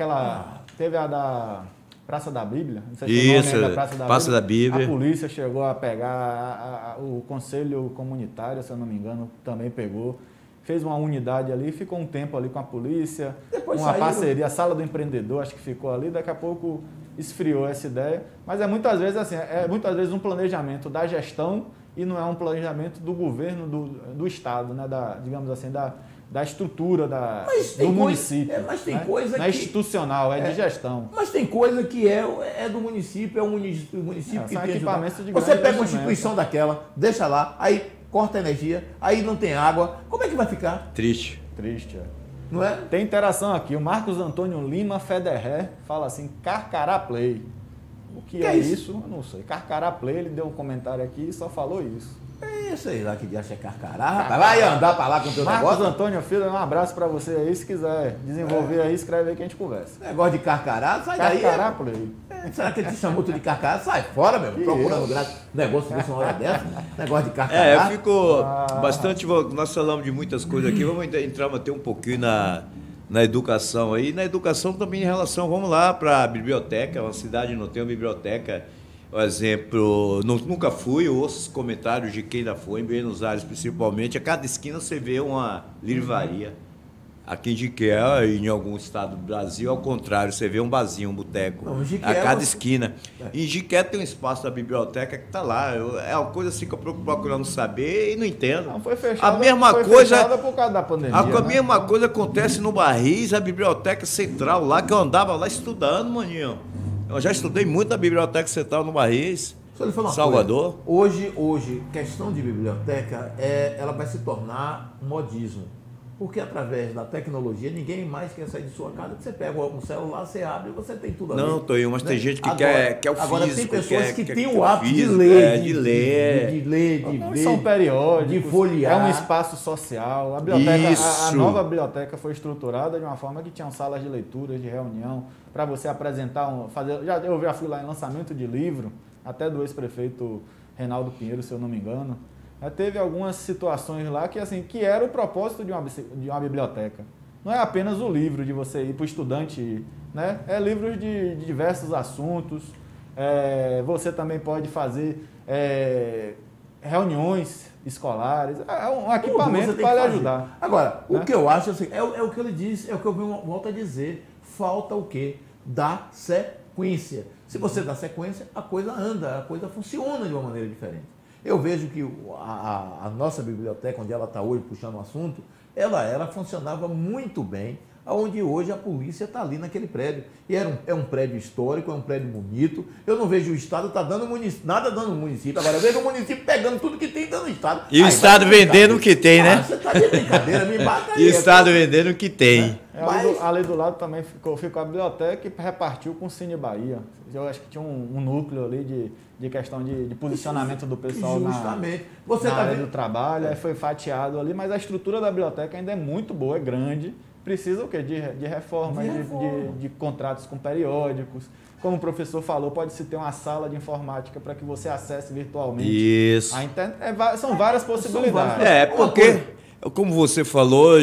a da Praça da Bíblia, não sei se é o nome da Praça da Bíblia. A polícia chegou a pegar, o Conselho Comunitário, se eu não me engano, também pegou. Fez uma unidade ali, ficou um tempo ali com a polícia, depois uma parceria, a Sala do Empreendedor, acho que ficou ali, daqui a pouco esfriou essa ideia. Mas é muitas vezes assim, um planejamento da gestão e não é um planejamento do governo, do Estado, né? Digamos assim, da estrutura do município. Mas tem coisa não é institucional, é de gestão. Mas tem coisa que é do município, é o município que tem equipamentos de Você pega uma instituição daquela, deixa lá, aí corta a energia, aí não tem água. Como é que vai ficar? Triste. Triste, Não é? Tem interação aqui. O Marcos Antônio Lima Federer fala assim, Carcará Play. O que é isso? Eu não sei. Carcará Play, ele deu um comentário aqui e só falou isso. Sei lá que dia é Carcará. Vai andar pra lá com o teu Marcos negócio. Antônio Filho, um abraço pra você aí. Se quiser desenvolver aí, escreve aí que a gente conversa. Negócio de Carcará, sai Carcará daí. Play. Será que ele te chamou tudo de Carcará? Sai fora, meu. Procurando graça. Negócio desse uma hora dessa. Negócio de Carcará. Ficou bastante... Nós falamos de muitas coisas aqui. Vamos entrar até um pouquinho na educação aí. Na educação também em relação... Vamos lá para a biblioteca. Uma cidade não tem uma biblioteca... Por exemplo, nunca fui, eu ouço os comentários de quem ainda foi, em Buenos Aires principalmente, a cada esquina você vê uma livraria. Aqui em Jiquié, em algum estado do Brasil, ao contrário, você vê um barzinho, um boteco, a cada esquina. Em Jiquié tem um espaço da biblioteca que está lá, é uma coisa assim que eu procurando saber e não entendo. Não, foi fechado, a mesma coisa, por causa da pandemia. A mesma coisa acontece no Barris, a biblioteca central lá, que eu andava lá estudando, maninho. Eu já estudei muito na Biblioteca Central no Barris. Só lhe falar uma Salvador? Coisa. Hoje, questão de biblioteca, ela vai se tornar um modismo. Porque através da tecnologia, ninguém mais quer sair de sua casa. Você pega um celular, você abre e você tem tudo ali. Não, Toinho, mas tem gente que agora, quer o físico. Agora tem pessoas que têm quer o hábito de físico, ler. de ler. De ver. São periódicos. De folhear. É um espaço social. A biblioteca, Isso. a nova biblioteca foi estruturada de uma forma que tinham salas de leituras, de reunião, para você apresentar, eu já fui lá em lançamento de livro, até do ex-prefeito Reinaldo Pinheiro, se eu não me engano. Teve algumas situações lá que era o propósito de uma biblioteca. Não é apenas o livro de você ir para o estudante, né? É livros de diversos assuntos. Você também pode fazer reuniões escolares. É um equipamento para lhe ajudar. Agora, o que eu acho assim, é o que ele disse, é o que eu volto a dizer. Falta o quê? Dar sequência. Se você dá sequência, a coisa anda, a coisa funciona de uma maneira diferente. Eu vejo que a nossa biblioteca, onde ela está hoje puxando o assunto, ela funcionava muito bem, onde hoje a polícia está ali naquele prédio. E é um prédio histórico, é um prédio bonito. Eu não vejo o Estado dando nada dando no município. Agora eu vejo o município pegando tudo que tem dando no Estado. E o Estado vendendo o que tem, né? Você está de brincadeira, me mata aí. E o Estado vendendo o que tem. Ali do lado também ficou a biblioteca e repartiu com o Cine Bahia. Eu acho que tinha um núcleo ali de questão de posicionamento do pessoal justamente. na área do trabalho. Aí foi fatiado ali, mas a estrutura da biblioteca ainda é muito boa, é grande. Precisa o quê? De reforma, de contratos com periódicos. Como o professor falou, pode-se ter uma sala de informática para que você acesse virtualmente. Isso. São várias possibilidades. Porque, como você falou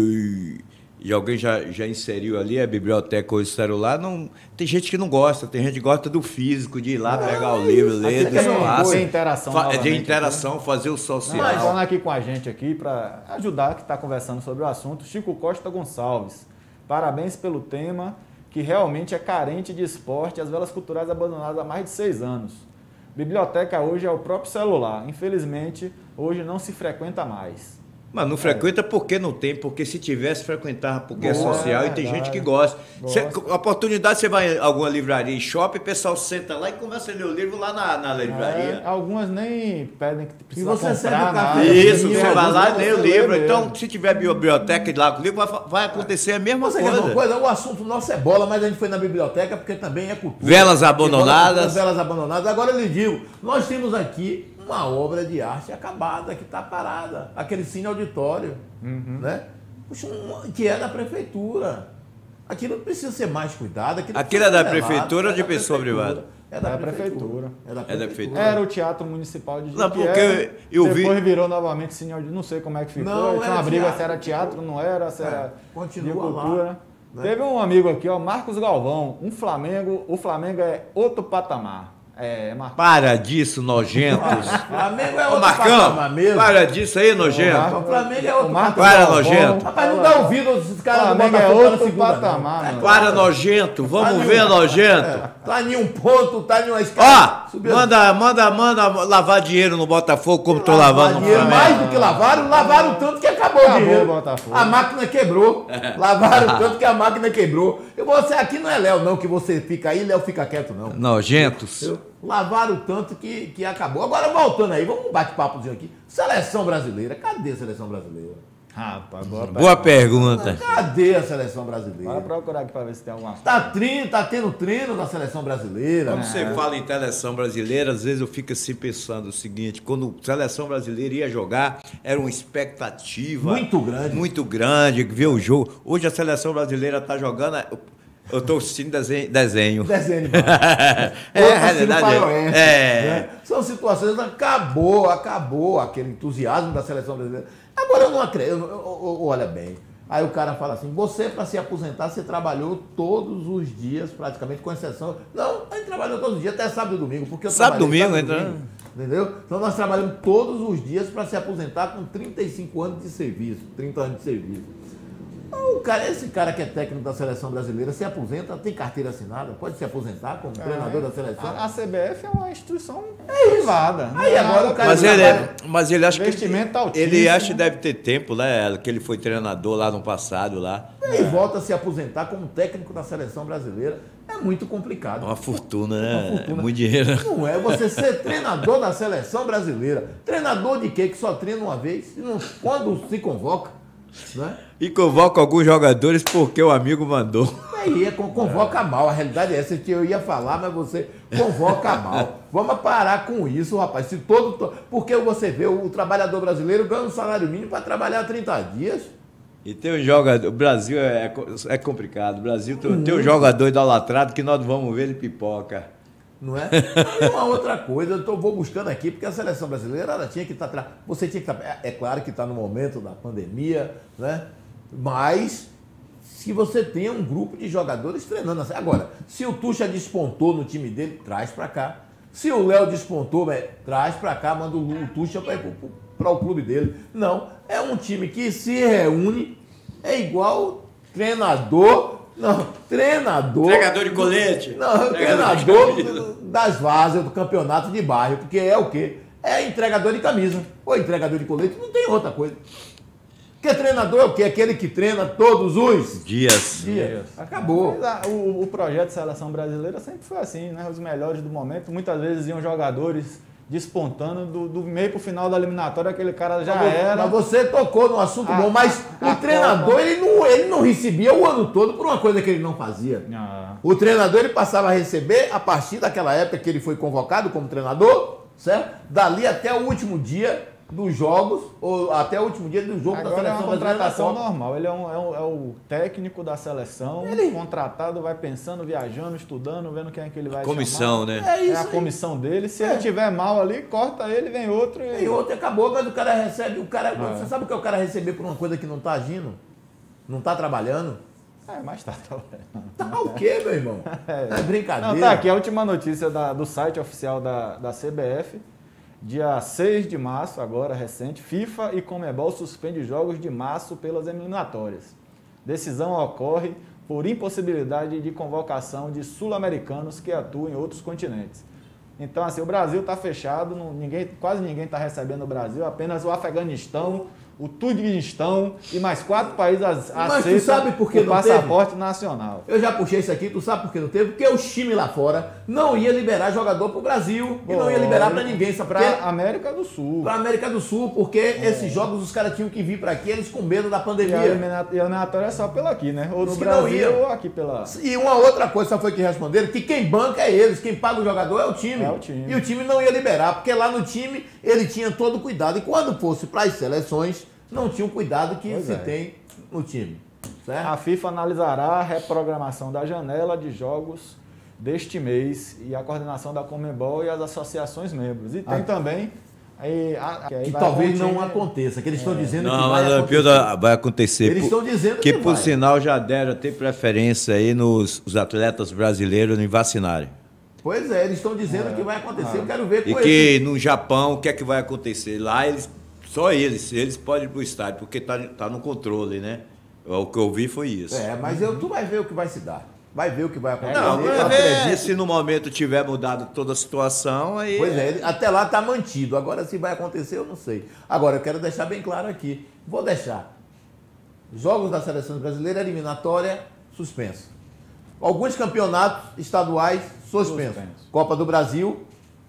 e alguém já inseriu ali, a biblioteca ou o celular, tem gente que não gosta, tem gente que gosta do físico, de ir lá pegar o livro, ler, do espaço. De interação. Fazer o social. Mas falando aqui com a gente aqui para ajudar, que está conversando sobre o assunto, Chico Costa Gonçalves. Parabéns pelo tema, que realmente é carente de esporte e as velas culturais abandonadas há mais de 6 anos. Biblioteca hoje é o próprio celular. Infelizmente, hoje não se frequenta mais. Mas não frequenta porque não tem, porque se tivesse, frequentava porque é social e tem gente que gosta. Oportunidade, você vai em alguma livraria e shopping, o pessoal senta lá e começa a ler o livro lá na livraria. Algumas nem pedem que precisa comprar nada. Isso, você vai lá e lê o livro. Então, se tiver biblioteca lá com o livro, vai acontecer a mesma coisa. O assunto nosso é bola, mas a gente foi na biblioteca porque também é cultura. Velas abandonadas. Velas abandonadas. Agora eu lhe digo, nós temos aqui uma obra de arte acabada, que está parada. Aquele cine auditório, né? Puxa, que é da prefeitura. Aquilo precisa ser mais cuidado. Aquilo é da prefeitura ou de pessoa privada? É da prefeitura. Era o Teatro Municipal de Não, porque eu vi... Depois virou novamente cine auditório. Não sei como é que ficou. Não, tinha uma briga se era teatro, não era, se era continua de cultura. Lá, né? Teve um amigo aqui, Marcos Galvão. O Flamengo é outro patamar. Marcos. Para disso, nojentos. Flamengo é outro Marcão, patamar mesmo. para disso aí, nojento. O Flamengo é outro patamar. Para, nojento. Rapaz, não dá ouvido esses caras do Botafogo é outro patamar, mano. Para, nojento. Vamos ver, nojento. Tá em um ponto, tá em uma escala. Manda lavar dinheiro no Botafogo como tô lavando no Flamengo. Mais do que lavaram tanto que acabou o dinheiro. A máquina quebrou. Lavaram tanto que a máquina quebrou. E você aqui não é Léo, não, que você fica aí, Léo fica quieto, não. Nojentos. Lavaram tanto que acabou. Agora, voltando aí, vamos um bate-papozinho aqui. Seleção brasileira. Cadê a seleção brasileira? Rapaz, boa pergunta. Cadê a seleção brasileira? Bora procurar aqui para ver se tem alguma coisa. Tá tendo treino da seleção brasileira. Quando você fala em seleção brasileira, às vezes eu fico assim pensando o seguinte: quando a seleção brasileira ia jogar, era uma expectativa muito grande, ver o jogo. Hoje a seleção brasileira está jogando. Eu estou assistindo desenho. Desenho animado. Realidade. Né? São situações, acabou aquele entusiasmo da seleção brasileira. Agora eu não acredito, olha bem. Aí o cara fala assim, você para se aposentar, você trabalhou todos os dias, praticamente, com exceção. Não, a gente trabalhou todos os dias, até sábado e domingo. Porque eu sábado e domingo, então. Entendeu? Então nós trabalhamos todos os dias para se aposentar com 35 anos de serviço, 30 anos de serviço. Esse cara que é técnico da seleção brasileira se aposenta, tem carteira assinada, pode se aposentar como treinador da seleção. A CBF é uma instituição privada. Aí agora o cara mas ele acha que ele acha que deve ter tempo, né? Que ele foi treinador lá no passado lá. E volta a se aposentar como técnico da seleção brasileira. É muito complicado. É uma fortuna, né? É muito dinheiro. Não é você ser treinador da seleção brasileira. Treinador de quê? Que só treina uma vez? Quando se convoca, né? E convoca alguns jogadores porque o amigo mandou. Aí convoca mal. A realidade é essa que eu ia falar, mas você convoca mal. Vamos parar com isso, rapaz. Porque você vê o trabalhador brasileiro ganha um salário mínimo para trabalhar 30 dias. E tem um jogador, o Brasil é complicado. O Brasil tem um jogador idolatrado que nós vamos ver ele pipoca. Não é? E uma outra coisa, vou buscando aqui, porque a seleção brasileira ela tinha que estar. Você tinha que estar. É claro que está no momento da pandemia, né? Mas se você tem um grupo de jogadores treinando. Agora, se o Tuxa despontou no time dele, traz para cá. Se o Léo despontou, traz para cá, manda o Tuxa para o clube dele. Não, é um time que se reúne, é igual treinador. Não, treinador. Entregador de colete. Não, treinador das várzeas do campeonato de bairro, porque é o quê? É entregador de camisa. Ou entregador de colete, não tem outra coisa. Porque treinador é o quê? Aquele que treina todos os dias. Acabou. Mas, o projeto de seleção brasileira sempre foi assim, né? Os melhores do momento. Muitas vezes iam jogadores despontando do meio para o final da eliminatória, aquele cara já era. Mas você tocou num assunto bom, mas o treinador ele não recebia o ano todo por uma coisa que ele não fazia. O treinador ele passava a receber a partir daquela época que ele foi convocado como treinador, certo? Dali até o último dia dos jogos, ou até o último dia do jogo. Agora da seleção. É uma contratação normal, ele é o técnico da seleção, contratado, vai pensando, viajando, estudando, vendo quem é que ele vai comissão, chamar. Né? É a comissão dele, se ele tiver mal ali, corta ele, vem outro. Vem outro e acabou, mas o cara recebe, você sabe o que é o cara receber por uma coisa que não está agindo? Não está trabalhando? Mas tá trabalhando. Tá o quê, meu irmão? É brincadeira. Não, tá aqui a última notícia do site oficial da CBF. Dia 6 de março, agora recente, FIFA e Conmebol suspende jogos de março pelas eliminatórias. Decisão ocorre por impossibilidade de convocação de sul-americanos que atuam em outros continentes. Então, assim, o Brasil está fechado, quase ninguém está recebendo o Brasil, apenas o Afeganistão, o Turquistão e mais 4 países aceitam o passaporte nacional. Eu já puxei isso aqui, tu sabe por que não teve? Porque o time lá fora não ia liberar jogador pro Brasil e não ia liberar para ninguém. Para América do Sul. Para América do Sul, porque esses jogos os caras tinham que vir para aqui, eles com medo da pandemia. E a eliminatória é só pela aqui, né? Ou no Brasil ou aqui pela... E uma outra coisa só foi que responderam, que quem banca é eles, quem paga o jogador é o time. E o time não ia liberar, porque lá no time ele tinha todo o cuidado. E quando fosse para as seleções, não tinha o cuidado que tem no time. Certo? A FIFA analisará a reprogramação da janela de jogos deste mês e a coordenação da Conmebol e as associações membros. E tem também... que talvez não aconteça, que eles estão dizendo que vai acontecer. Eles estão dizendo que por sinal já deram ter preferência aí nos atletas brasileiros em vacinarem. Pois é, eles estão dizendo que vai acontecer, eu quero ver com E que no Japão, o que é que vai acontecer? Lá só eles podem ir para o estádio, porque tá no controle, né? O que eu vi foi isso. Mas tu vai ver o que vai se dar. Vai ver o que vai acontecer. Não, se no momento tiver mudado toda a situação, aí... Pois é, até lá está mantido. Agora, se vai acontecer, eu não sei. Agora, eu quero deixar bem claro aqui. Vou deixar. Jogos da Seleção Brasileira, eliminatória, suspenso. Alguns campeonatos estaduais, suspenso. Copa do Brasil...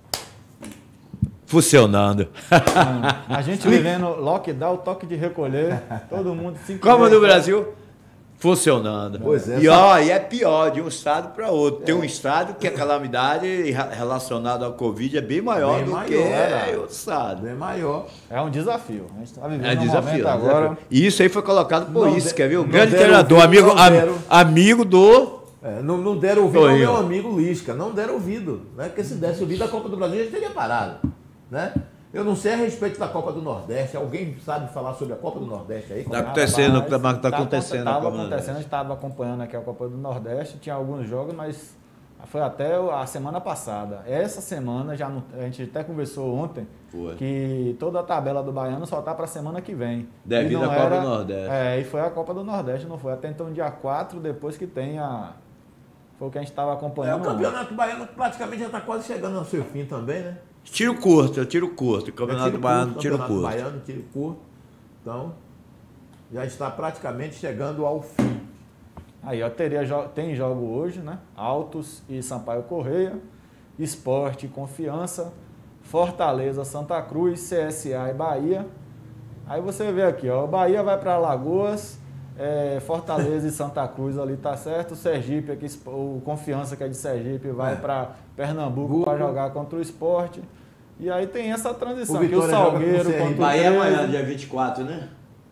funcionando. A gente vivendo lockdown, toque de recolher, todo mundo... Copa do Brasil... funcionando. Pois é. E é pior de um estado para outro. Tem um estado que a calamidade relacionada ao Covid é bem maior do que outro estado. Bem maior. É um desafio. A gente está vivendo um momento agora. E isso aí foi colocado por isso, quer ver? O grande treinador, amigo do... não deram ouvido ao meu amigo Lisca. Não deram ouvido. Né? Porque se desse ouvido, a Copa do Brasil já teria parado. Né? Eu não sei a respeito da Copa do Nordeste. Alguém sabe falar sobre a Copa do Nordeste aí? Está acontecendo, está acontecendo. Estava acontecendo, a gente estava acompanhando aqui a Copa do Nordeste, tinha alguns jogos, mas Foi até a semana passada. Essa semana, a gente até conversou ontem, que toda a tabela do Baiano só está para a semana que vem. Devido à Copa do Nordeste. E foi a Copa do Nordeste, não foi? Até então, dia 4, depois que tem a... Foi o que a gente estava acompanhando. O Campeonato Baiano praticamente já está quase chegando ao seu fim também, né? Tiro curto. O Campeonato Baiano, tiro curto. Baiano, tiro curto. Então, já está praticamente chegando ao fim. Aí, ó, tem jogo hoje, né? Altos e Sampaio Correia, Sport e Confiança, Fortaleza, Santa Cruz, CSA e Bahia. Aí você vê aqui, ó, Bahia vai para Alagoas, Fortaleza e Santa Cruz ali tá certo, o Sergipe, aqui, o Confiança que é de Sergipe, vai para Pernambuco para jogar contra o Sport. E aí tem essa transição, que o Salgueiro contra o Bahia amanhã, dia 24, né?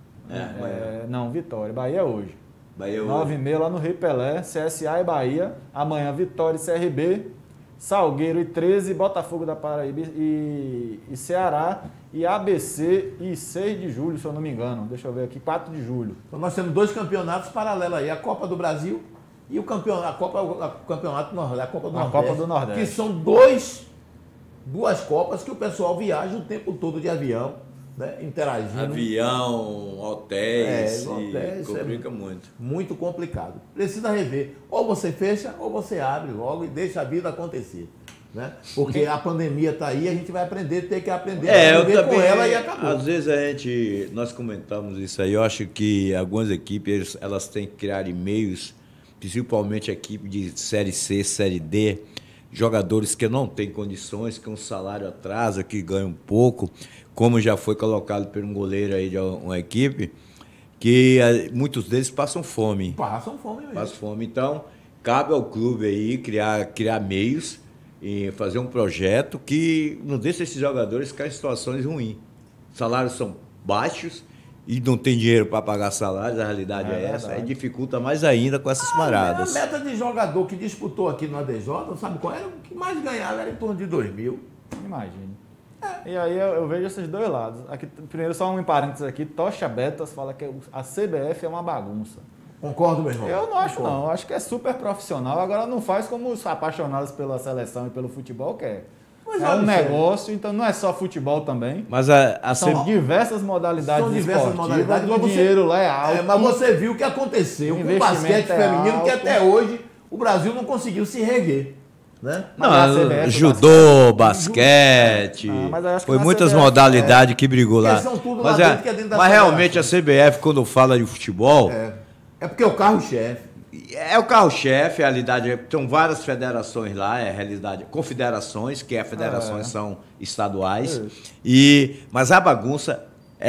Não, Vitória. Bahia é hoje. Bahia 9h30 lá no Rei Pelé, CSA e Bahia. Amanhã, Vitória e CRB. Salgueiro e 13, Botafogo da Paraíba e Ceará. E ABC e 6 de julho, se eu não me engano. Deixa eu ver aqui, 4 de julho. Então nós temos 2 campeonatos paralelos aí. A Copa do Brasil e o Campeonato Nordeste. A Copa do Nordeste. Que são duas Copas que o pessoal viaja o tempo todo de avião. Né, interagindo. Avião, hotéis, complica muito. Muito complicado. Precisa rever. Ou você fecha, ou você abre logo e deixa a vida acontecer. Né? Porque a pandemia está aí, a gente vai ter que aprender a viver com ela e acabou. Às vezes nós comentamos isso aí, eu acho que algumas equipes elas têm que criar meios, principalmente a equipe de Série C, Série D, jogadores que não têm condições, que um salário atrasa, que ganham pouco, como já foi colocado por um goleiro aí de uma equipe, que muitos deles passam fome. Passam fome mesmo. Passam fome. Então, cabe ao clube aí criar meios e fazer um projeto que não deixe esses jogadores ficar em situações ruins. Salários são baixos e não tem dinheiro para pagar salários, a realidade é essa, aí dificulta mais ainda com essas paradas. A meta de jogador que disputou aqui no ADJ, sabe qual era? O que mais ganhava era em torno de 2.000. Imagine. E aí eu vejo esses dois lados. Aqui, primeiro, só um parênteses aqui, Tocha Betas fala que a CBF é uma bagunça. Concordo, meu irmão. Eu não acho, não. Eu acho que é super profissional. Agora não faz como os apaixonados pela seleção e pelo futebol querem. É um negócio, então não é só futebol também. Mas são diversas modalidades esportivas, o dinheiro lá é alto. Mas você viu o que aconteceu com o basquete feminino, que até hoje o Brasil não conseguiu se reerguer. Né? Não, judô, basquete, foi muitas modalidades que brigou lá. São tudo lá dentro, que é dentro da mas realmente a CBF, quando fala de futebol... É porque é o carro-chefe. É o carro-chefe, a realidade. São várias federações lá, realidade. Confederações, que federações são estaduais. Mas a bagunça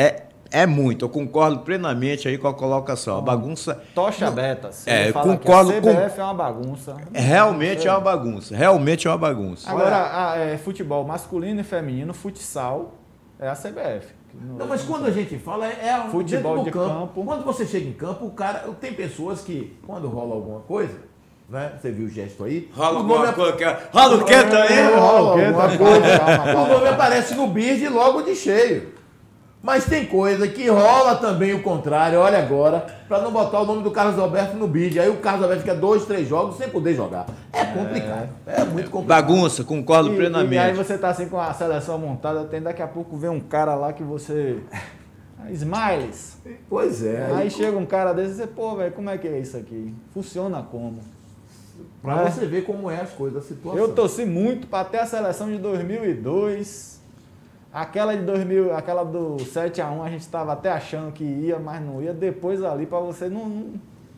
é muito. Eu concordo plenamente aí com a colocação. A bagunça. Tocha Betas. Concordo que a CBF é uma bagunça. Realmente é uma bagunça. Realmente é uma bagunça. Agora, futebol masculino e feminino, futsal, é a CBF. Não, mas quando a gente fala, futebol de campo. Quando você chega em campo, o cara. Tem pessoas que, quando rola alguma coisa, né? Você viu o gesto aí? Rola alguma coisa. Rola o que aí? Rola alguma coisa. O nome aparece no bid logo de cheio. Mas tem coisa que rola também o contrário, olha agora, para não botar o nome do Carlos Alberto no bid. Aí o Carlos Alberto fica 2, 3 jogos sem poder jogar. É complicado, é muito complicado. Bagunça, concordo plenamente. E aí você tá assim com a seleção montada, tem daqui a pouco vem um cara lá que você... Smiles. Pois é. Aí chega um cara desse e você, pô, velho, como é que é isso aqui? Funciona como? Pra você ver como é as coisas, a situação. Eu torci muito para ter a seleção de 2002... Aquela de 2000, aquela do 7-1, a gente estava até achando que ia, mas não ia. Depois ali, para você, não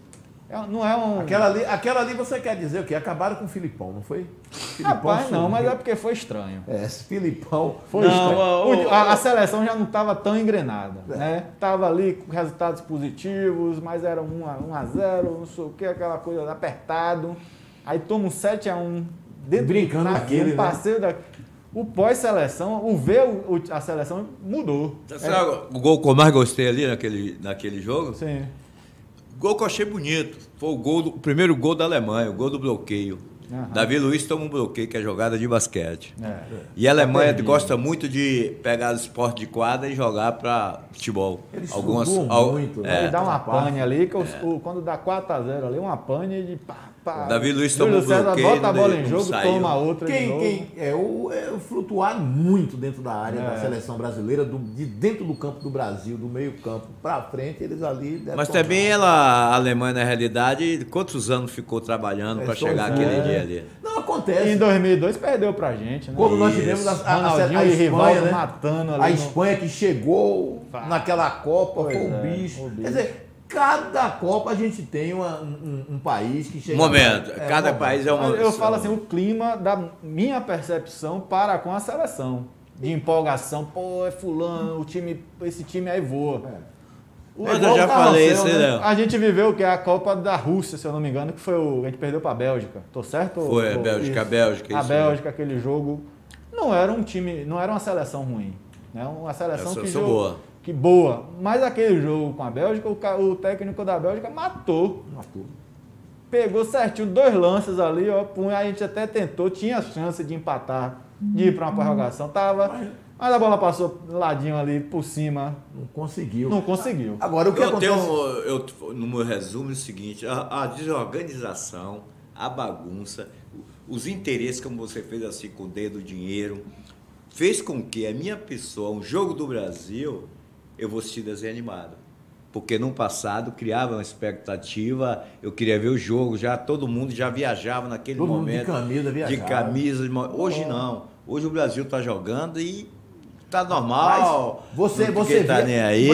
é um... Aquela ali você quer dizer o quê? Acabaram com o Filipão, não foi? Rapaz, não, mas é porque foi estranho. Esse Filipão foi estranho. A seleção já não estava tão engrenada, né? Tava ali com resultados positivos, mas era 1-0, não sei o quê, aquela coisa apertado. Aí toma um 7-1 dentro brincando naquele, passeio da... O pós-seleção, a seleção mudou. Sabe o gol que eu mais gostei ali naquele jogo? Sim. O gol que eu achei bonito. Foi o primeiro gol da Alemanha, o gol do bloqueio. Davi Luiz toma um bloqueio, que é jogada de basquete. E a Alemanha gosta muito de pegar o esporte de quadra e jogar para futebol. Eles muito. Ele dá uma pane ali, quando dá 4-0 ali, uma pane de Davi Luiz tomou bloqueio, bota a bola em jogo, saiu. toma outra de novo. Flutuar muito dentro da área da seleção brasileira, de dentro do campo do Brasil, do meio campo para frente, eles ali... Mas também a Alemanha, na realidade, quantos anos ficou trabalhando para chegar aquele dia ali? Não acontece. Em 2002 perdeu pra gente, né? Como nós tivemos a Espanha, né? Matando ali a Espanha que chegou naquela Copa, foi um bicho. Quer dizer, cada Copa a gente tem um país que chega... Cada país é uma... Eu falo assim, o clima da minha percepção para com a seleção. De empolgação, pô, é fulano, esse time aí voa. Mas eu já falei isso, né? A gente viveu o que é a Copa da Rússia, se eu não me engano, que foi a gente perdeu para a Bélgica. Tô certo? Foi a Bélgica. A Bélgica, aquele jogo, não era um time, não era uma seleção ruim, né? Uma seleção que boa. Mas aquele jogo com a Bélgica, o técnico da Bélgica matou. Pegou certinho 2 lances ali, ó, a gente até tentou, tinha chance de empatar, de ir para uma prorrogação, mas a bola passou ladinho ali por cima. Não conseguiu. Agora, o que acontece... No meu resumo é o seguinte, a desorganização, a bagunça, os interesses, como você fez assim com o dedo, o dinheiro, fez com que a minha pessoa, um jogo do Brasil, eu vou assistir desenho animado. Porque no passado criava uma expectativa, eu queria ver o jogo, já todo mundo já viajava naquele momento. De camisa. Hoje não. Hoje o Brasil está jogando e tá normal. Mas você tá nem aí.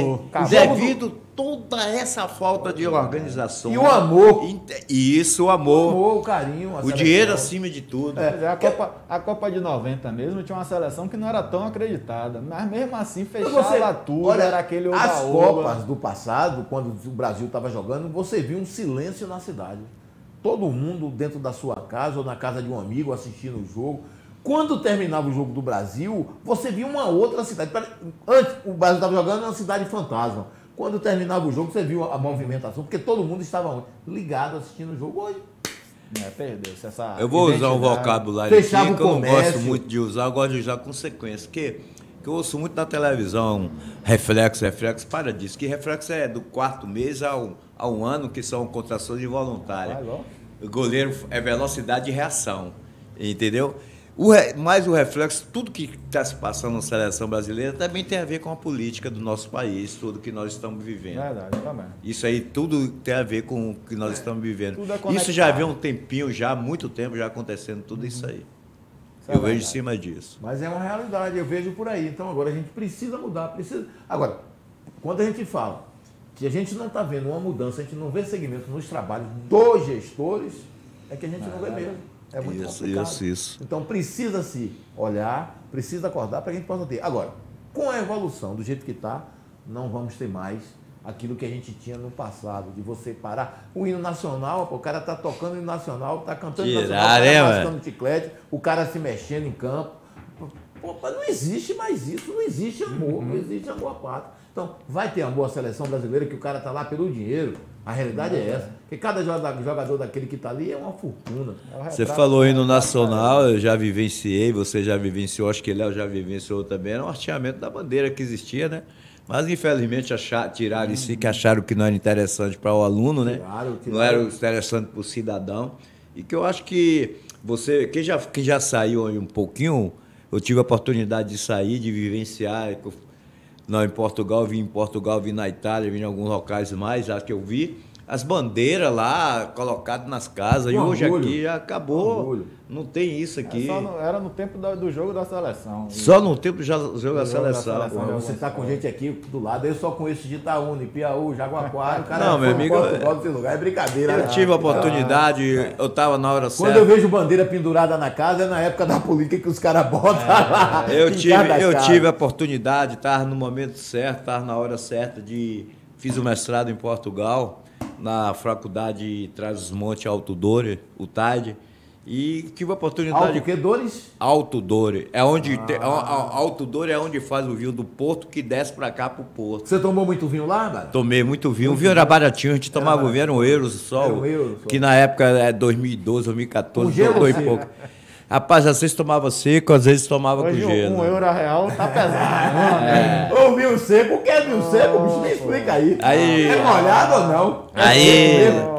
Devido toda essa falta de organização. E o amor. Isso, o amor. O amor, o carinho. O dinheiro acima de tudo. A Copa de 90 mesmo tinha uma seleção que não era tão acreditada. Mas mesmo assim fechava tudo. Olha, era aquele as Copas do passado, quando o Brasil estava jogando, você viu um silêncio na cidade. Todo mundo dentro da sua casa ou na casa de um amigo assistindo o jogo. Quando terminava o jogo do Brasil, você via uma outra cidade. Antes, o Brasil estava jogando uma cidade fantasma. Quando terminava o jogo, você viu a movimentação, porque todo mundo estava ligado assistindo o jogo. Hoje, perdeu-se essa Eu vou usar um vocabulário aqui que eu não gosto muito de usar, eu gosto de usar consequência. Que eu ouço muito na televisão, reflexo, para disso. Que reflexo é do 4º mês a um ano, que são contrações involuntárias. O goleiro é velocidade de reação, entendeu? Mas o reflexo, tudo que está se passando na seleção brasileira também tem a ver com a política do nosso país, tudo que nós estamos vivendo. Verdade, também. Isso aí tudo tem a ver com o que nós estamos vivendo. Isso já vem um tempinho, já há muito tempo já acontecendo tudo isso aí. Eu vejo em cima disso. Mas é uma realidade, eu vejo por aí. Então agora a gente precisa mudar. Agora, quando a gente fala que a gente não está vendo uma mudança, a gente não vê segmento nos trabalhos dos gestores, é que a gente não vê mesmo. É muito complicado. Isso. Então precisa se olhar, precisa acordar para que a gente possa ter. Agora, com a evolução do jeito que está, não vamos ter mais aquilo que a gente tinha no passado, de você parar. O hino nacional, o cara está tocando o hino nacional, está cantando o hino nacional, o cara mascando chiclete, o cara se mexendo em campo. Não existe mais isso, não existe amor, não existe amor à pátria. Então, vai ter amor à seleção brasileira que o cara está lá pelo dinheiro. A realidade é essa. Porque cada jogador daquele que está ali é uma fortuna. Você falou hino nacional, eu já vivenciei, você já vivenciou, acho que Léo já vivenciou também, era um hasteamento da bandeira que existia, né? Mas, infelizmente, tiraram isso que acharam que não era interessante para o aluno, né? Tiraram. Não era interessante para o cidadão. E que eu acho que você, quem já saiu aí um pouquinho, eu tive a oportunidade de sair, de vivenciar. Não, em Portugal, vim na Itália, vim em alguns locais mais, acho que eu vi as bandeiras lá colocadas nas casas. E hoje aqui já acabou. Não tem isso aqui. Era no tempo do jogo da seleção. Só no tempo do jogo da seleção. Você está com gente aqui do lado, eu só conheço de Itaúna, Piauí, Jaguaquara. Não, meu amigo. Desse lugar é brincadeira. Eu tive a oportunidade, eu estava na hora certa. Quando eu vejo bandeira pendurada na casa, é na época da política que os caras botam lá. Eu tive a oportunidade, estava no momento certo, estava na hora certa fiz o mestrado em Portugal, na faculdade Trás-os-Montes Alto Douro, o TAD, e tive a oportunidade... Alto Douro. Alto Douro é onde faz o vinho do Porto, que desce para cá pro Porto. Você tomou muito vinho lá, Bárbara? Tomei muito vinho. O vinho era baratinho, a gente tomava o vinho, era um euro só. Que na época é 2012, 2014, tomou pouco. Rapaz, às vezes tomava seco, às vezes tomava hoje com gelo. €1 real tá pesado. Ô, vinho seco, o que é vinho seco? O bicho me explica aí. É molhado ou não?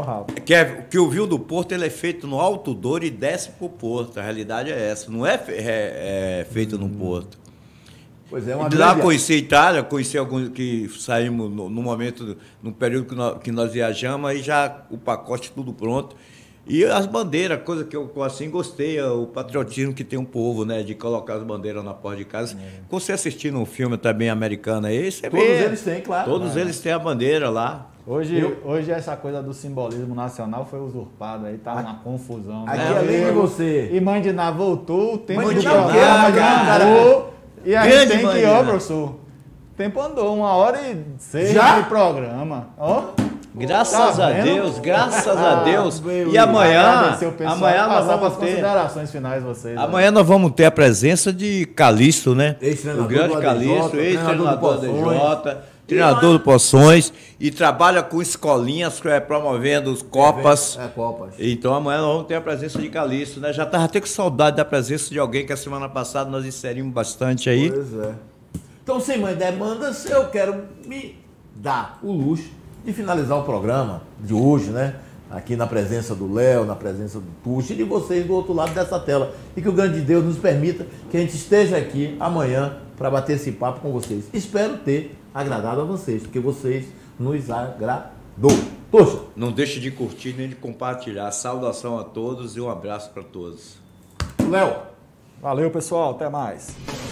rápido. Que o Vinho do Porto ele é feito no Alto Douro e desce pro Porto. A realidade é essa. Não é feito no Porto. Pois é, uma De lá grande... conheci a Itália, conheci alguns que saímos no momento, no período que nós viajamos, aí já o pacote tudo pronto. E as bandeiras, coisa que eu assim gostei, o patriotismo que tem um povo, né? De colocar as bandeiras na porta de casa. Você assistindo um filme também americano aí, você Todos vê. eles têm, claro. Todos eles têm a bandeira lá. Hoje essa coisa do simbolismo nacional foi usurpada, aí tá uma confusão. Aqui né? além de você... E Mandiná voltou, o tempo do Mandiná programa cara. andou, e a gente Grande tem que, Mandiná. ó, professor, o tempo andou, 1h06 Já? de programa, ó. Graças Tá a vendo? Deus, graças a Deus. meu E amanhã Agradecer o pessoal, nós passar para as vamos ter. considerações finais vocês. Amanhã nós vamos ter a presença de Calixto, né? Ex-treinador O grande do ADJ, Calixto, ex-treinador do treinador do ADJ, treinador do Poções, e trabalha com escolinhas promovendo os Copas. Copas. Então amanhã nós vamos ter a presença de Calixto, né? Já estava até com saudade da presença de alguém que a semana passada nós inserimos bastante aí. Pois é. Então, sem mais demandas, eu quero me dar o luxo de finalizar o programa de hoje, né? Aqui na presença do Léo, na presença do Tuxo e de vocês do outro lado dessa tela. E que o grande Deus nos permita que a gente esteja aqui amanhã para bater esse papo com vocês. Espero ter agradado a vocês, porque vocês nos agradou. Tuxo. Não deixe de curtir nem de compartilhar. Saudação a todos e um abraço para todos. Léo. Valeu, pessoal, até mais.